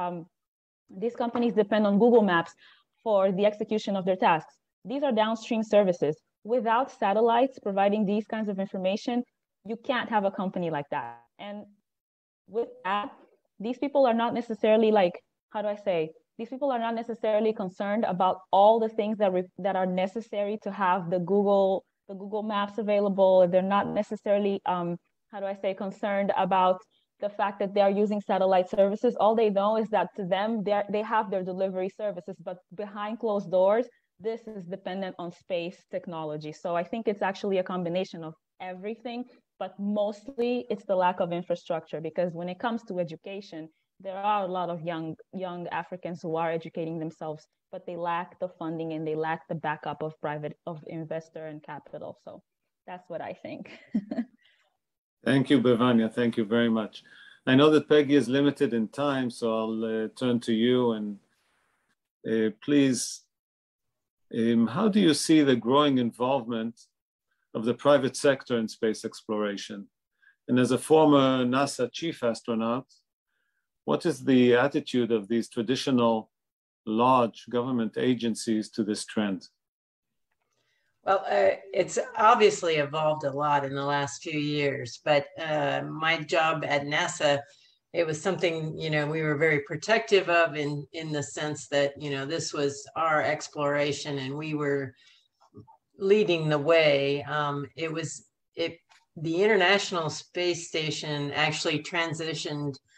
depend on Google Maps for the execution of their tasks. These are downstream services. Without satellites providing these kinds of information, you can't have a company like that. And with that, these people are not necessarily these people are not necessarily concerned about all the things that are necessary to have the Google Maps available. They're not necessarily, concerned about the fact that they are using satellite services. All they know is that to them, they have their delivery services, but behind closed doors, this is dependent on space technology. So I think it's actually a combination of everything, but mostly it's the lack of infrastructure, because when it comes to education, there are a lot of young Africans who are educating themselves, but they lack the funding and they lack the backup of investor and capital. So that's what I think. Thank you, Bevania. Thank you very much. I know that Peggy is limited in time, so I'll turn to you and please, how do you see the growing involvement of the private sector in space exploration? And as a former NASA chief astronaut, what is the attitude of these traditional large government agencies to this trend? Well, it's obviously evolved a lot in the last few years, but my job at NASA, it was something, we were very protective of in the sense that, this was our exploration and we were leading the way. The International Space Station actually transitioned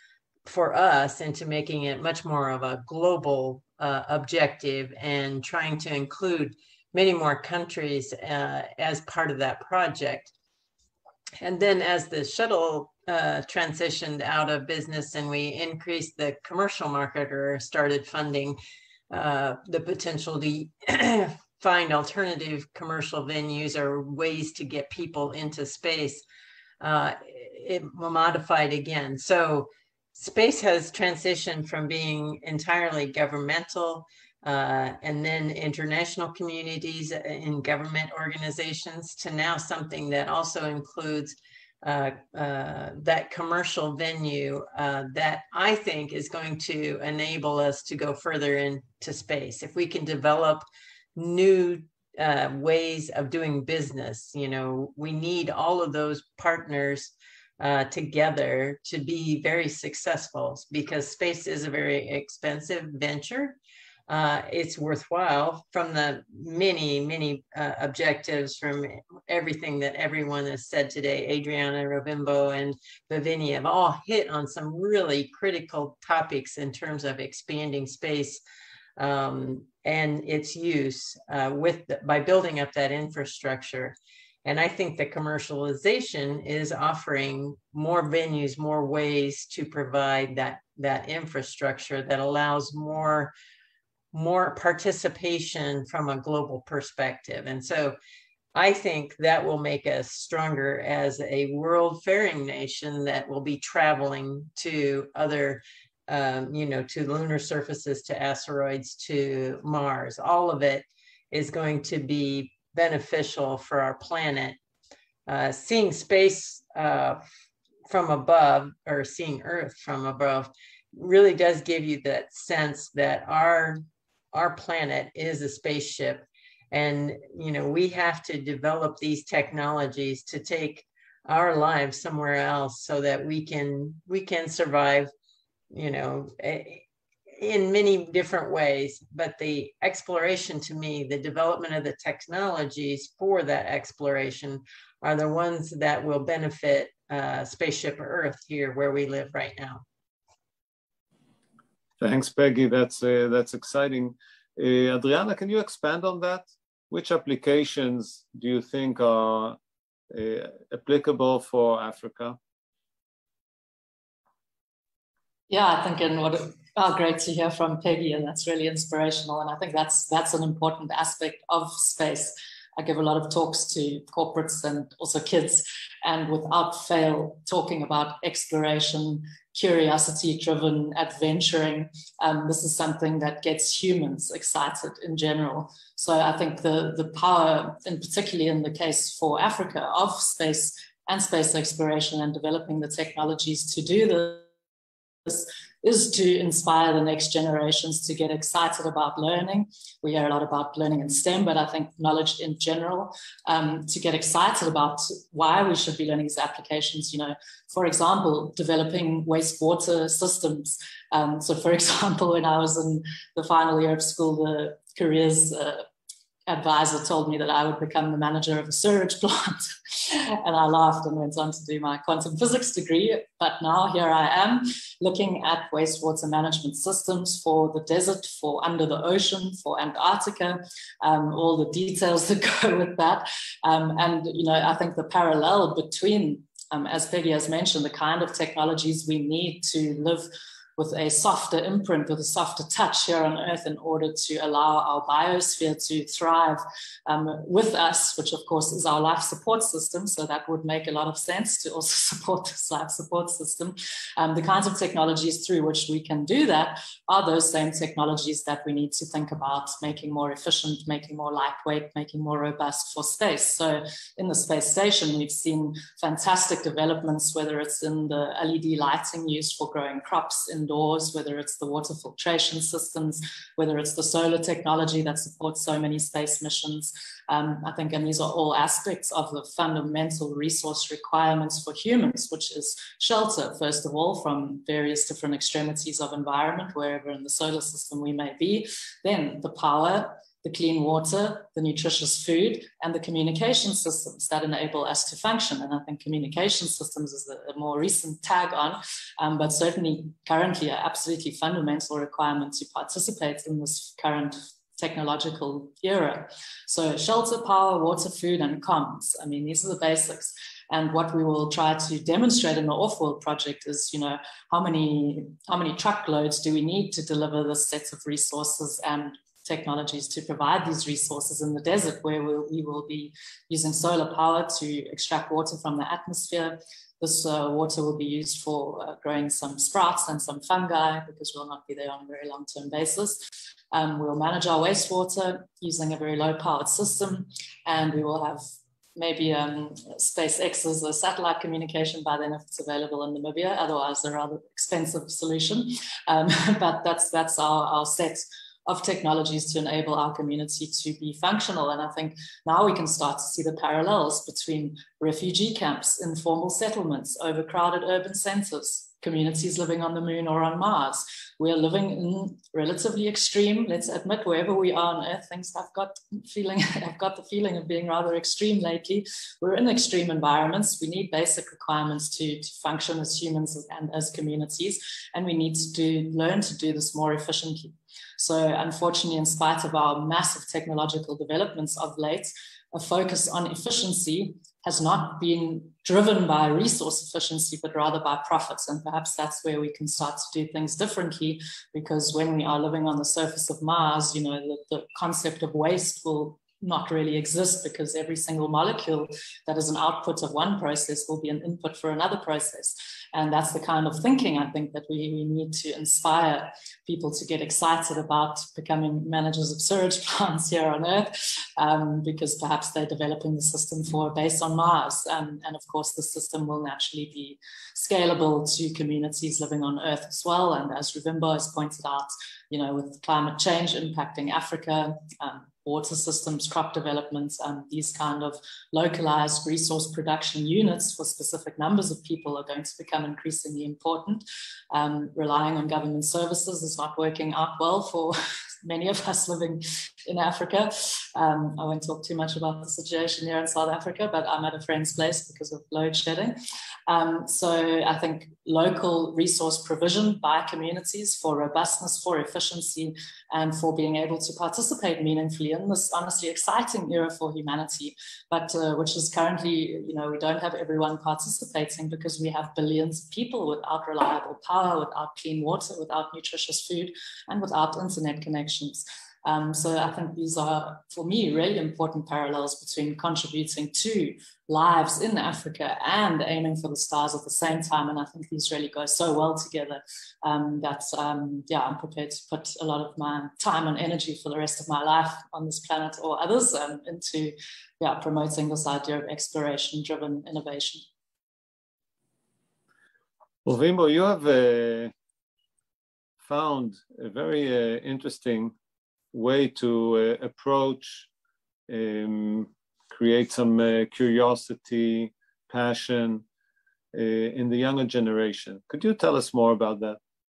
for us into making it much more of a global objective and trying to include many more countries as part of that project. And then as the shuttle transitioned out of business and we increased the commercial market or started funding the potential to find alternative commercial venues or ways to get people into space, it modified again. So space has transitioned from being entirely governmental and then international communities and government organizations to now something that also includes that commercial venue that I think is going to enable us to go further into space. If we can develop new ways of doing business, you know, we need all of those partners together to be very successful, because space is a very expensive venture. It's worthwhile from the many objectives from everything that everyone has said today. Adriana, Ruvimba, and Bevania have all hit on some really critical topics in terms of expanding space and its use by building up that infrastructure. And I think the commercialization is offering more venues, more ways to provide that infrastructure that allows more participation from a global perspective. And so I think that will make us stronger as a world-faring nation that will be traveling to other, you know, to lunar surfaces, to asteroids, to Mars. All of it is going to be beneficial for our planet. Seeing space from above, or seeing Earth from above, really does give you that sense that our planet is a spaceship, and you know, we have to develop these technologies to take our lives somewhere else so that we can survive, you know, in many different ways. But the exploration, to me, the development of the technologies for that exploration are the ones that will benefit spaceship Earth here where we live right now. Thanks, Peggy. That's exciting. Adriana, can you expand on that? Which applications do you think are applicable for Africa? Yeah, I think great to hear from Peggy, and that's really inspirational. And I think that's an important aspect of space. I give a lot of talks to corporates and also kids, and without fail, talking about exploration, curiosity-driven adventuring. This is something that gets humans excited in general. So I think the power, and particularly in the case for Africa, of space and space exploration and developing the technologies to do this, is to inspire the next generations to get excited about learning. We hear a lot about learning in STEM, but I think knowledge in general, to get excited about why we should be learning these applications. You know, for example, developing wastewater systems. So for example, when I was in the final year of school, the careers advisor told me that I would become the manager of a sewage plant. And I laughed and went on to do my quantum physics degree. But now here I am looking at wastewater management systems for the desert, for under the ocean, for Antarctica, all the details that go with that. And, you know, I think the parallel between, as Peggy has mentioned, the kind of technologies we need to live with a softer imprint, with a softer touch here on Earth, in order to allow our biosphere to thrive with us, which of course is our life support system. So that would make a lot of sense to also support this life support system. The kinds of technologies through which we can do that are those same technologies that we need to think about making more efficient, making more lightweight, making more robust for space. So in the space station, we've seen fantastic developments, whether it's in the LED lighting used for growing crops indoors, whether it's the water filtration systems, whether it's the solar technology that supports so many space missions. I think, and these are all aspects of the fundamental resource requirements for humans, which is shelter, first of all, from various different extremities of environment, wherever in the solar system we may be, then the power, the clean water, the nutritious food, and the communication systems that enable us to function. And I think communication systems is a more recent tag on, but certainly currently an absolutely fundamental requirement to participate in this current technological era. So shelter, power, water, food, and comms. I mean, these are the basics. And what we will try to demonstrate in the Off-World project is, you know, how many truckloads do we need to deliver this set of resources and technologies to provide these resources in the desert, where we will be using solar power to extract water from the atmosphere. This water will be used for growing some sprouts and some fungi, because we'll not be there on a very long-term basis. We'll manage our wastewater using a very low-powered system, and we will have maybe SpaceX's satellite communication by then if it's available in Namibia. Otherwise, a rather expensive solution. But that's our set of technologies to enable our community to be functional. And I think now we can start to see the parallels between refugee camps, informal settlements, overcrowded urban centers, communities living on the moon or on Mars. We are living in relatively extreme, let's admit, wherever we are on Earth, things I've got the feeling of being rather extreme lately. We're in extreme environments. We need basic requirements to function as humans and as communities, and we need to learn to do this more efficiently. So unfortunately, in spite of our massive technological developments of late, a focus on efficiency has not been driven by resource efficiency, but rather by profits. And perhaps that's where we can start to do things differently, because when we are living on the surface of Mars, you know, the concept of waste will not really exist, because every single molecule that is an output of one process will be an input for another process. And that's the kind of thinking I think that we need to inspire people to get excited about becoming managers of sewage plants here on Earth, because perhaps they're developing the system for a base on Mars. And of course, the system will naturally be scalable to communities living on Earth as well. And as Ruvimba has pointed out, you know, with climate change impacting Africa, water systems, crop developments, these kind of localized resource production units for specific numbers of people are going to become increasingly important. Relying on government services is not working out well for many of us living in Africa. I won't talk too much about the situation here in South Africa, but I'm at a friend's place because of load shedding. So I think local resource provision by communities for robustness, for efficiency, and for being able to participate meaningfully in this honestly exciting era for humanity, but which is currently, you know, we don't have everyone participating because we have billions of people without reliable power, without clean water, without nutritious food, and without internet connections. So I think these are, for me, really important parallels between contributing to lives in Africa and aiming for the stars at the same time. And I think these really go so well together that, I'm prepared to put a lot of my time and energy for the rest of my life on this planet or others into promoting this idea of exploration-driven innovation. Well, Ruvimba, you have found a very interesting way to approach, create some curiosity, passion in the younger generation. Could you tell us more about that?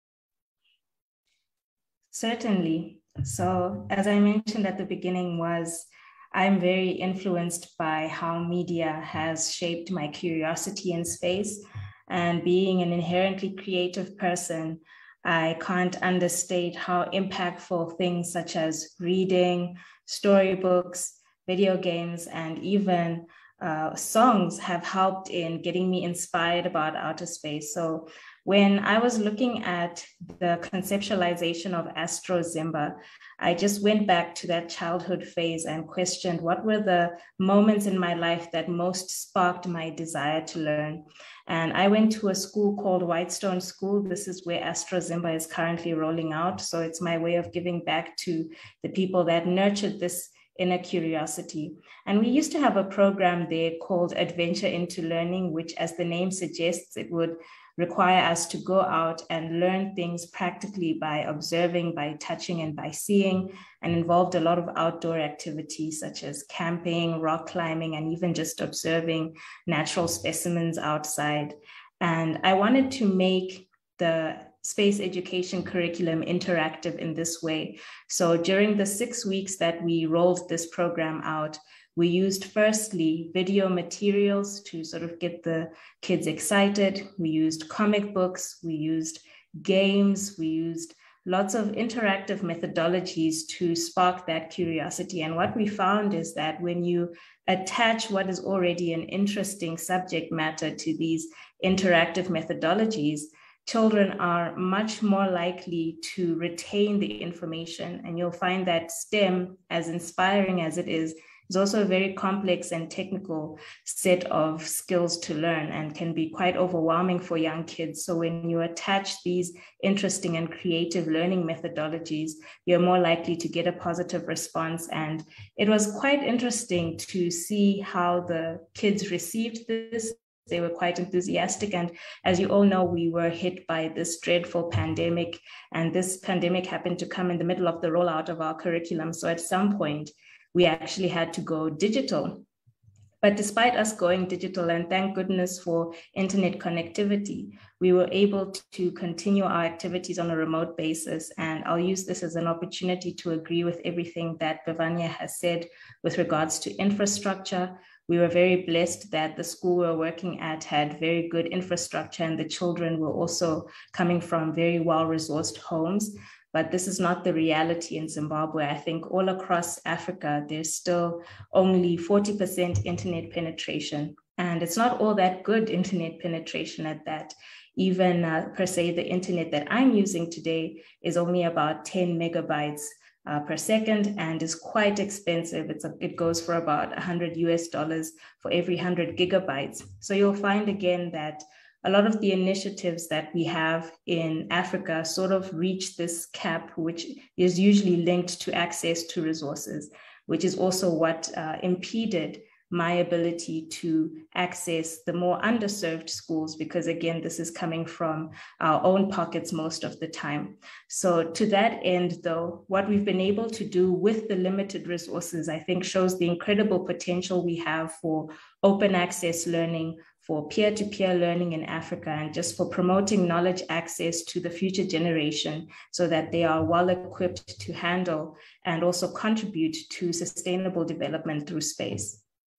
Certainly. So as I mentioned at the beginning, I'm very influenced by how media has shaped my curiosity in space, and being an inherently creative person, I can't understate how impactful things such as reading, storybooks, video games, and even songs have helped in getting me inspired about outer space. So when I was looking at the conceptualization of Zimba, I just went back to that childhood phase and questioned what were the moments in my life that most sparked my desire to learn. And I went to a school called Whitson School. This is where Zimba is currently rolling out. So it's my way of giving back to the people that nurtured this inner curiosity. And we used to have a program there called Adventure into Learning, which, as the name suggests, it would require us to go out and learn things practically by observing, by touching, and by seeing, and involved a lot of outdoor activities such as camping, rock climbing, and even just observing natural specimens outside. And I wanted to make the space education curriculum interactive in this way. So during the 6 weeks that we rolled this program out, we used firstly video materials to sort of get the kids excited. We used comic books, we used games, we used lots of interactive methodologies to spark that curiosity. And what we found is that when you attach what is already an interesting subject matter to these interactive methodologies, children are much more likely to retain the information. And you'll find that STEM, as inspiring as it is also a very complex and technical set of skills to learn and can be quite overwhelming for young kids. So when you attach these interesting and creative learning methodologies, you're more likely to get a positive response. And it was quite interesting to see how the kids received this. They were quite enthusiastic. And as you all know, we were hit by this dreadful pandemic, and this pandemic happened to come in the middle of the rollout of our curriculum. So at some point, we actually had to go digital. But despite us going digital, and thank goodness for internet connectivity, we were able to continue our activities on a remote basis. And I'll use this as an opportunity to agree with everything that Bevania has said with regards to infrastructure. We were very blessed that the school we were working at had very good infrastructure, and the children were also coming from very well-resourced homes. But this is not the reality in Zimbabwe. I think all across Africa, there's still only 40% internet penetration. And it's not all that good internet penetration at that. Even per se, the internet that I'm using today is only about 10 megabytes per second and is quite expensive. It goes for about $100 for every 100 gigabytes. So you'll find again that a lot of the initiatives that we have in Africa sort of reach this cap, which is usually linked to access to resources, which is also what impeded my ability to access the more underserved schools, because again, this is coming from our own pockets most of the time. So to that end, though, what we've been able to do with the limited resources, I think shows the incredible potential we have for open access learning, for peer-to-peer learning in Africa, and just for promoting knowledge access to the future generation so that they are well equipped to handle and also contribute to sustainable development through space.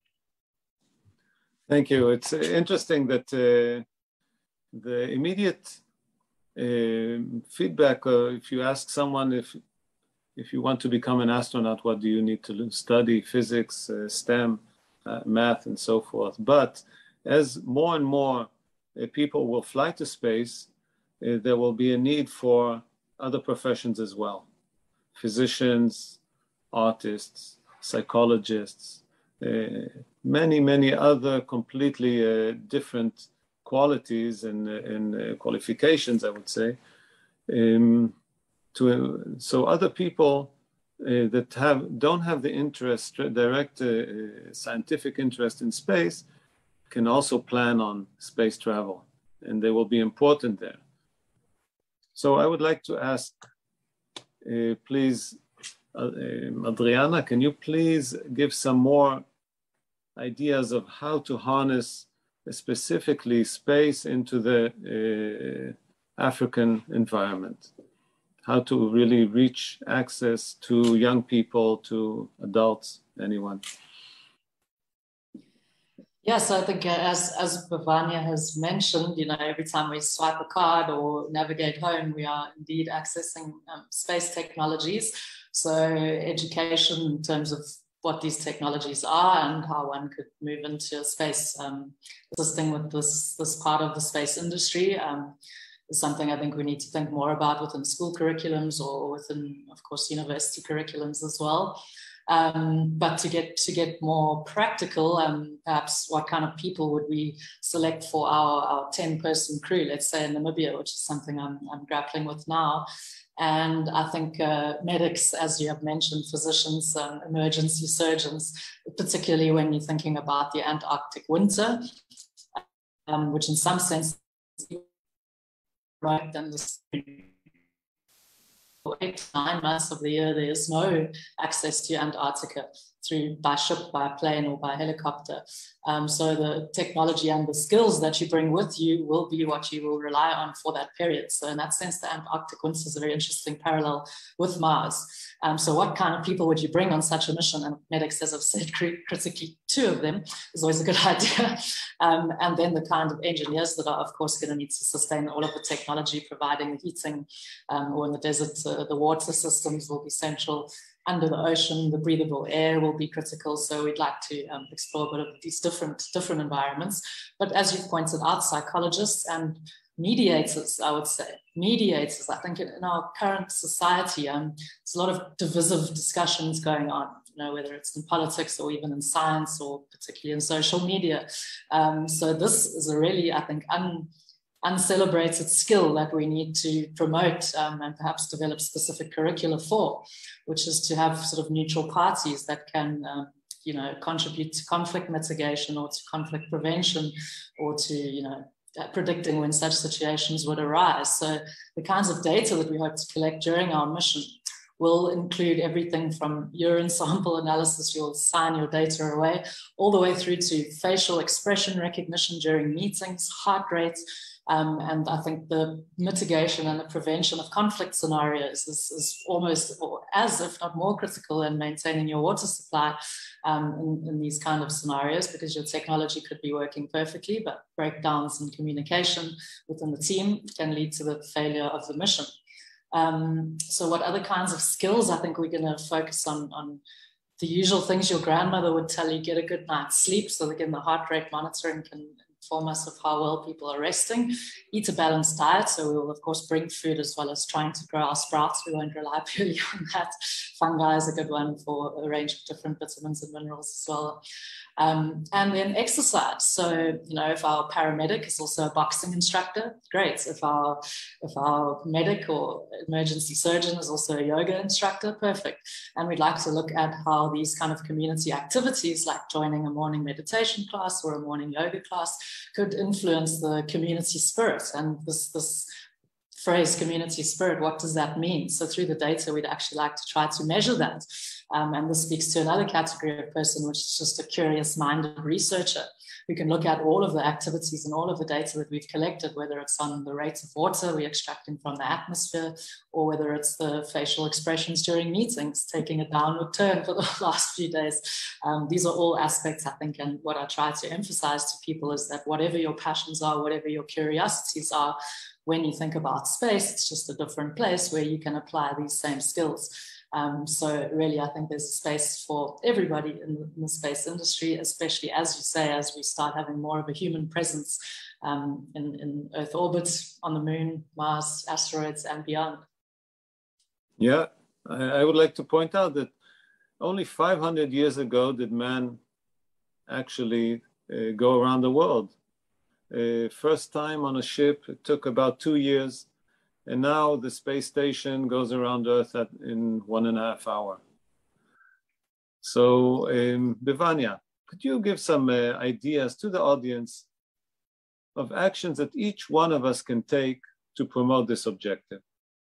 Thank you. It's interesting that the immediate feedback, if you ask someone if you want to become an astronaut, what do you need to study? Physics, STEM, math, and so forth. But as more and more people will fly to space, there will be a need for other professions as well. Physicians, artists, psychologists, many other completely different qualities and qualifications, I would say. So other people that don't have the interest, direct scientific interest in space, can also plan on space travel, and they will be important there. So I would like to ask, please, Adriana, can you please give some more ideas of how to harness specifically space into the African environment? How to really reach access to young people, to adults, anyone? Yes, I think as Bevania has mentioned, every time we swipe a card or navigate home, we are indeed accessing space technologies. So education in terms of what these technologies are and how one could move into space, assisting with this part of the space industry is something I think we need to think more about within school curriculums or within, of course, university curriculums as well. But to get more practical, perhaps what kind of people would we select for our 10-person crew, let's say in Namibia, which is something I'm grappling with now. And I think medics, as you have mentioned, physicians, emergency surgeons, particularly when you're thinking about the Antarctic winter, which in some sense, right, than the 8 to 9 months of the year, there is no access to Antarctica. by ship, by plane, or by helicopter. So the technology and the skills that you bring with you will be what you will rely on for that period. So in that sense, the Antarctic winter is a very interesting parallel with Mars. So what kind of people would you bring on such a mission? And medics, as I've said, critically 2 of them is always a good idea. And then the kind of engineers that are, of course, going to need to sustain all of the technology, providing the heating, or in the desert, the water systems will be central. Under the ocean, the breathable air will be critical. So we'd like to explore a bit of these different environments. But as you've pointed out, psychologists and mediators, I would say. Mediators, I think in our current society, there's a lot of divisive discussions going on, whether it's in politics or even in science or particularly in social media. So this is a really, I think, uncelebrated skill that we need to promote and perhaps develop specific curricula for, which is to have sort of neutral parties that can contribute to conflict mitigation or to conflict prevention or to, predicting when such situations would arise. So the kinds of data that we hope to collect during our mission will include everything from urine sample analysis, you'll sign your data away, all the way through to facial expression recognition during meetings, heart rates, and I think the mitigation and the prevention of conflict scenarios is almost as, if not more critical in maintaining your water supply in these kind of scenarios, because your technology could be working perfectly, but breakdowns in communication within the team can lead to the failure of the mission. So what other kinds of skills I think we're going to focus on the usual things your grandmother would tell you: get a good night's sleep, so again the heart rate monitoring can inform us of how well people are resting, eat a balanced diet, so we will of course bring food as well as trying to grow our sprouts. We won't rely purely on that. Fungi is a good one for a range of different vitamins and minerals as well. And then exercise. So, if our paramedic is also a boxing instructor, great. If our medic or emergency surgeon is also a yoga instructor, perfect. And we'd like to look at how these kind of community activities, like joining a morning meditation class or a morning yoga class, could influence the community spirit. And this phrase, community spirit, what does that mean? So through the data, we'd actually like to try to measure that. And this speaks to another category of person, which is just a curious-minded researcher who can look at all of the activities and all of the data that we've collected, whether it's on the rates of water we're extracting from the atmosphere, or whether it's the facial expressions during meetings, taking a downward turn for the last few days. These are all aspects, I think, and what I try to emphasize to people is that whatever your passions are, whatever your curiosities are, when you think about space, it's just a different place where you can apply these same skills. So really, I think there's a space for everybody in the space industry, especially, as you say, as we start having more of a human presence in Earth orbit, on the moon, Mars, asteroids, and beyond. Yeah, I would like to point out that only 500 years ago did man actually go around the world. First time on a ship, it took about 2 years. And now the space station goes around Earth in 1.5 hours. So, Bevania, could you give some ideas to the audience of actions that each one of us can take to promote this objective?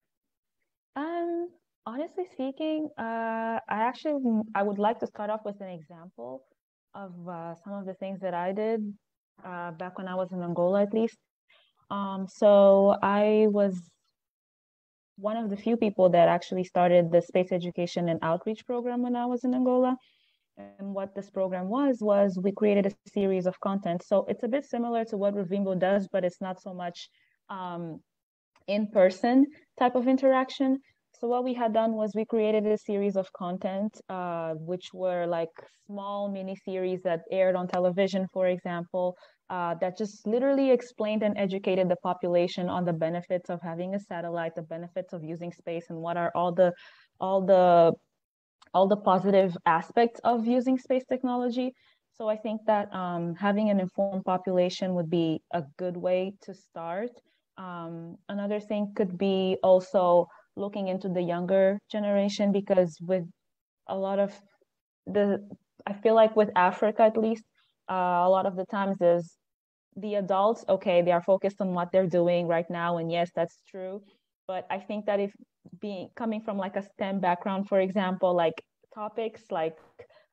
Honestly speaking, I would like to start off with an example of some of the things that I did back when I was in Angola, at least. So I was one of the few people that actually started the space education and outreach program when I was in Angola. And what this program was we created a series of content. So it's a bit similar to what Ruvimba does, but it's not so much in-person type of interaction. So what we had done was we created a series of content, which were like small mini-series that aired on television, for example, that just literally explained and educated the population on the benefits of having a satellite, the benefits of using space, and what are all the positive aspects of using space technology. So I think that having an informed population would be a good way to start. Another thing could be also looking into the younger generation, because with a lot of I feel like with Africa, at least, a lot of the times is the adults, okay, they are focused on what they're doing right now. And yes, that's true. But I think that if coming from like a STEM background, for example, like topics like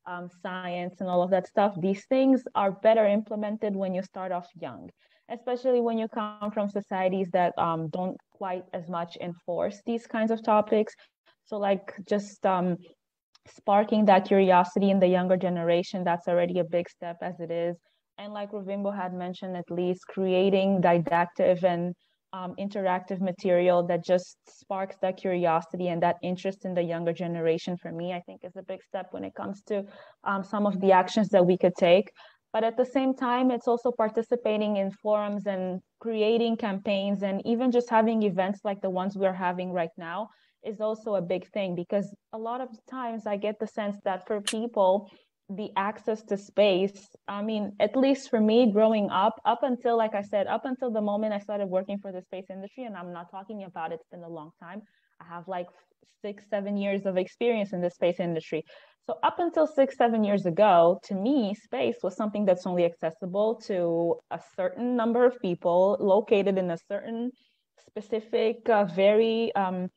science and all of that stuff, these things are better implemented when you start off young, especially when you come from societies that don't quite as much enforce these kinds of topics. So like just sparking that curiosity in the younger generation, that's already a big step as it is. And like Ruvimba had mentioned, at least creating didactic and interactive material that just sparks that curiosity and that interest in the younger generation, for me, I think is a big step when it comes to some of the actions that we could take. But at the same time, it's also participating in forums and creating campaigns, and even just having events like the ones we're having right now is also a big thing, because a lot of times I get the sense that for people, the access to space, I mean, at least for me growing up until, like I said, up until the moment I started working for the space industry, and I'm not talking about it's been a long time. I have like 6-7 years of experience in the space industry. So up until 6-7 years ago, to me, space was something that's only accessible to a certain number of people located in a certain specific, very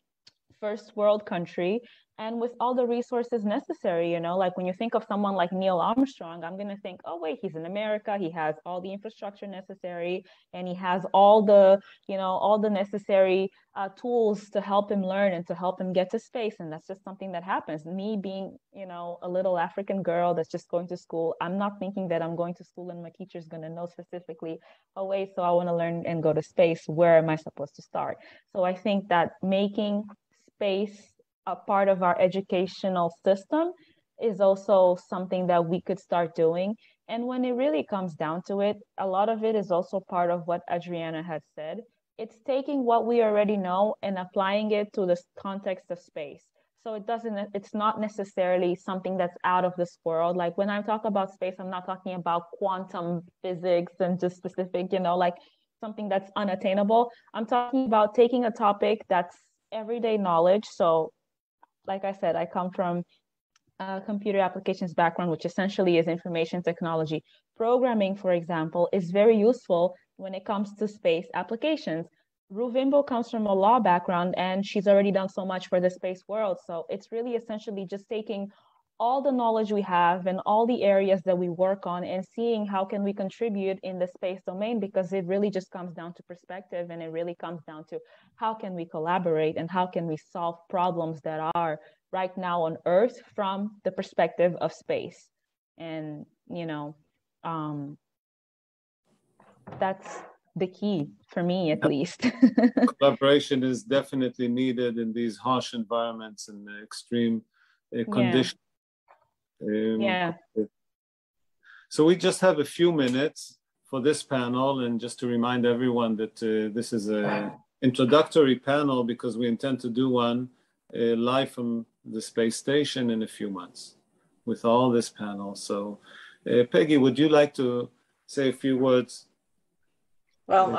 first world country, and with all the resources necessary. You know, like when you think of someone like Neil Armstrong, I'm going to think, oh wait, he's in America, he has all the infrastructure necessary, and he has all the, you know, all the necessary tools to help him learn and to help him get to space. And that's just something that happens. Me being, you know, a little African girl that's just going to school, I'm not thinking that I'm going to school and my teacher's going to know specifically, oh wait, so I want to learn and go to space, where am I supposed to start? So I think that making space a part of our educational system is also something that we could start doing. And when it really comes down to it, a lot of it is also part of what Adriana has said. It's taking what we already know and applying it to the context of space. So it's not necessarily something that's out of this world. Like when I talk about space, I'm not talking about quantum physics and just specific, you know, like something that's unattainable. I'm talking about taking a topic that's everyday knowledge. So like I said, I come from a computer applications background, which essentially is information technology. Programming, for example, is very useful when it comes to space applications. Ruvimba comes from a law background, and she's already done so much for the space world. So it's really essentially just taking all the knowledge we have and all the areas that we work on and seeing how can we contribute in the space domain, because it really just comes down to perspective, and it really comes down to how can we collaborate and how can we solve problems that are right now on Earth from the perspective of space. And, you know, that's the key for me, at least. Collaboration is definitely needed in these harsh environments and extreme conditions. Yeah. So we just have a few minutes for this panel, and just to remind everyone that this is an introductory panel, because we intend to do one live from the space station in a few months with all this panel. So Peggy, would you like to say a few words? Well,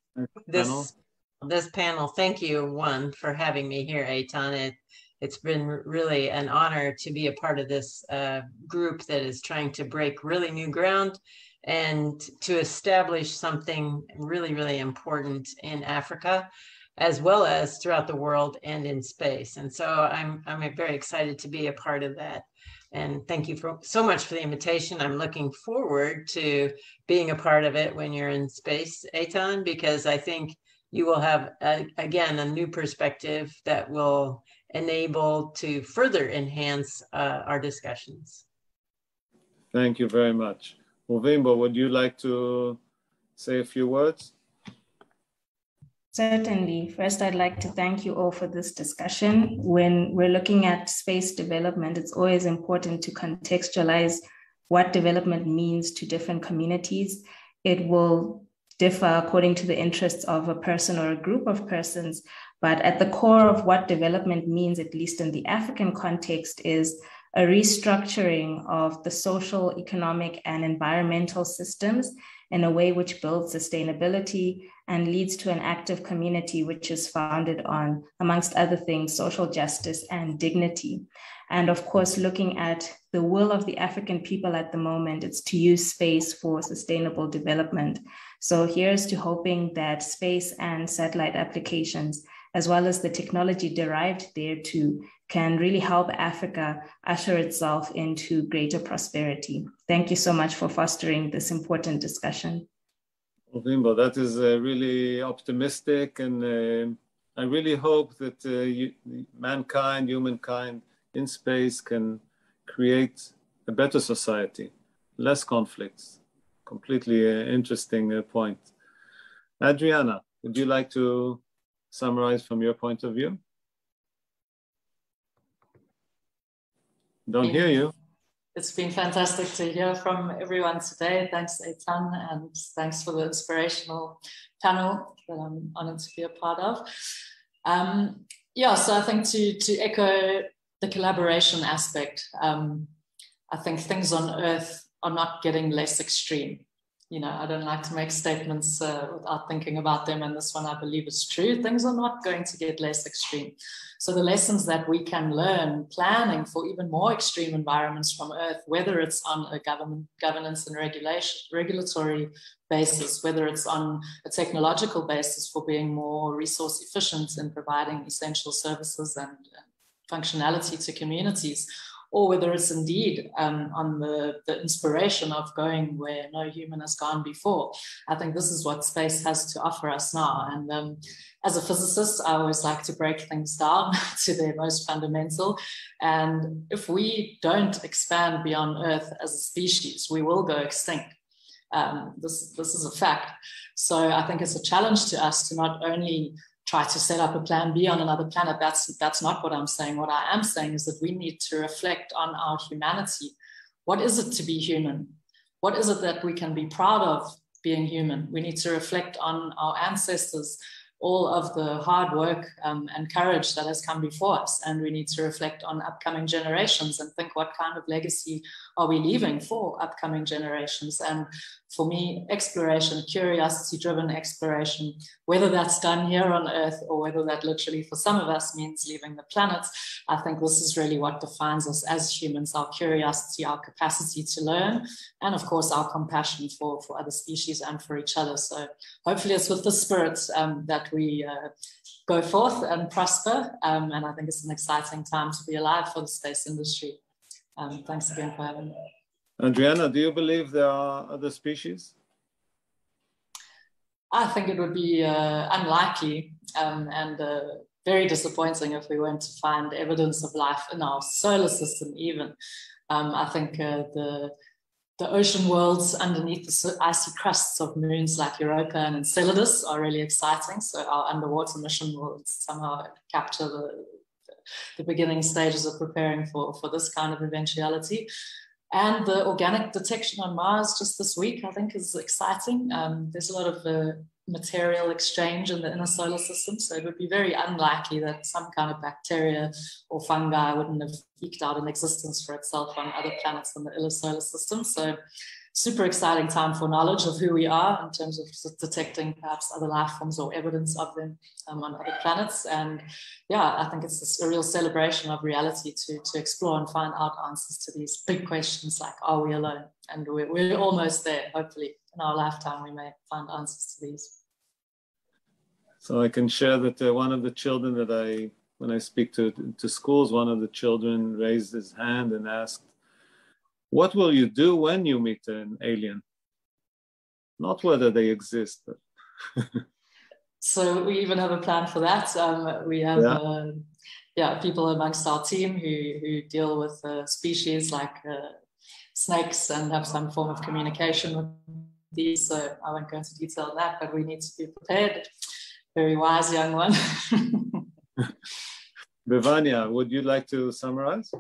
this panel, thank you, one, for having me here, Eytan. It's been really an honor to be a part of this group that is trying to break really new ground and to establish something really, really important in Africa, as well as throughout the world and in space. And so I'm very excited to be a part of that. And thank you so much for the invitation. I'm looking forward to being a part of it when you're in space, Eytan, because I think you will have, again, a new perspective that will enable to further enhance our discussions. Thank you very much. Ruvimba, would you like to say a few words? Certainly. First, I'd like to thank you all for this discussion. When we're looking at space development, it's always important to contextualize what development means to different communities. It will differ according to the interests of a person or a group of persons, but at the core of what development means, at least in the African context, is a restructuring of the social, economic, and environmental systems in a way which builds sustainability and leads to an active community which is founded on, amongst other things, social justice and dignity. And of course, looking at the will of the African people at the moment, it's to use space for sustainable development. So here's to hoping that space and satellite applications as well as the technology derived thereto, can really help Africa usher itself into greater prosperity. Thank you so much for fostering this important discussion. Ruvimba, that is really optimistic, and I really hope that humankind in space can create a better society, less conflicts. Completely interesting point. Adriana, would you like to summarize from your point of view? Don't hear you. It's been fantastic to hear from everyone today. Thanks, Eytan, and thanks for the inspirational panel that I'm honored to be a part of. Yeah, so I think to echo the collaboration aspect, I think things on Earth are not getting less extreme. You know, I don't like to make statements without thinking about them, and this one I believe is true. Things are not going to get less extreme. So the lessons that we can learn planning for even more extreme environments from Earth, whether it's on a governance and regulatory basis, whether it's on a technological basis for being more resource efficient in providing essential services and functionality to communities, or whether it's indeed on the inspiration of going where no human has gone before. I think this is what space has to offer us now. And as a physicist, I always like to break things down to their most fundamental. And if we don't expand beyond Earth as a species, we will go extinct. This is a fact. So I think it's a challenge to us to not only try to set up a plan B on another planet. That's not what I'm saying. What I am saying is that we need to reflect on our humanity. What is it to be human? What is it that we can be proud of being human? We need to reflect on our ancestors, all of the hard work and courage that has come before us. And we need to reflect on upcoming generations and think, what kind of legacy are we leaving for upcoming generations? And for me, exploration, curiosity-driven exploration, whether that's done here on Earth or whether that literally for some of us means leaving the planet, I think this is really what defines us as humans, our curiosity, our capacity to learn, and of course, our compassion for other species and for each other. So hopefully it's with the spirit that we go forth and prosper. And I think it's an exciting time to be alive for the space industry. Thanks again for having me. Adriana, do you believe there are other species? I think it would be unlikely and very disappointing if we weren't to find evidence of life in our solar system even. I think the ocean worlds underneath the icy crusts of moons like Europa and Enceladus are really exciting. So our underwater mission will somehow capture the beginning stages of preparing for this kind of eventuality. And the organic detection on Mars just this week, I think, is exciting. There's a lot of material exchange in the inner solar system, so it would be very unlikely that some kind of bacteria or fungi wouldn't have eked out an existence for itself on other planets in the inner solar system. So super exciting time for knowledge of who we are in terms of detecting perhaps other life forms or evidence of them on other planets. And yeah, I think it's a real celebration of reality to explore and find out answers to these big questions like, are we alone? And we're almost there. Hopefully in our lifetime, we may find answers to these. So I can share that one of the children that when I speak to schools, one of the children raised his hand and asked, what will you do when you meet an alien? Not whether they exist. But so we even have a plan for that. We have people amongst our team who deal with species like snakes and have some form of communication with these. So I won't go into detail on that, but we need to be prepared. Very wise young one. Bevania, would you like to summarize?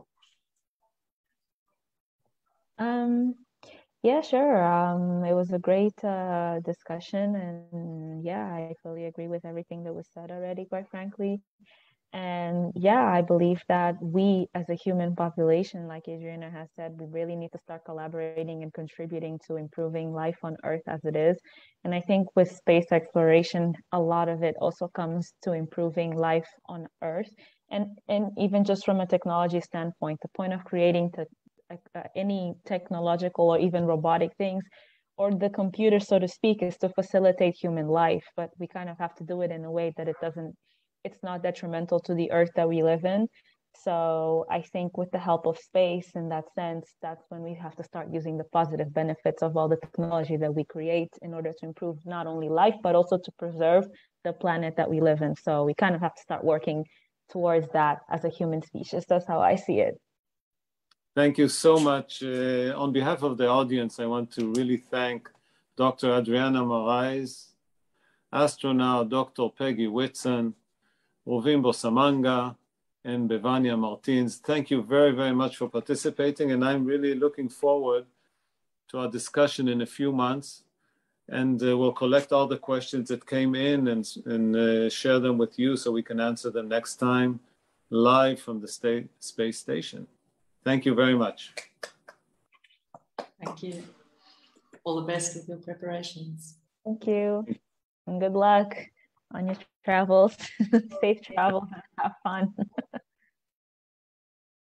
Yeah, sure. It was a great discussion, and yeah, I fully agree with everything that was said already, quite frankly. And yeah, I believe that we as a human population, like Adriana has said, we really need to start collaborating and contributing to improving life on Earth as it is. And I think with space exploration, a lot of it also comes to improving life on Earth. And even just from a technology standpoint, the point of creating any technological or even robotic things, or the computer, so to speak, is to facilitate human life. But we kind of have to do it in a way that it doesn't it's not detrimental to the Earth that we live in. So I think with the help of space, in that sense, that's when we have to start using the positive benefits of all the technology that we create in order to improve not only life, but also to preserve the planet that we live in. So we kind of have to start working towards that as a human species. That's how I see it. Thank you so much. On behalf of the audience, I want to really thank Dr. Adriana Marais, astronaut Dr. Peggy Whitson, Ruvimba Samanga, and Bevania Martins. Thank you very, very much for participating. And I'm really looking forward to our discussion in a few months. And we'll collect all the questions that came in and share them with you so we can answer them next time live from the space station. Thank you very much. Thank you. All the best with your preparations. Thank you. And good luck on your travels. Safe travel. Have fun.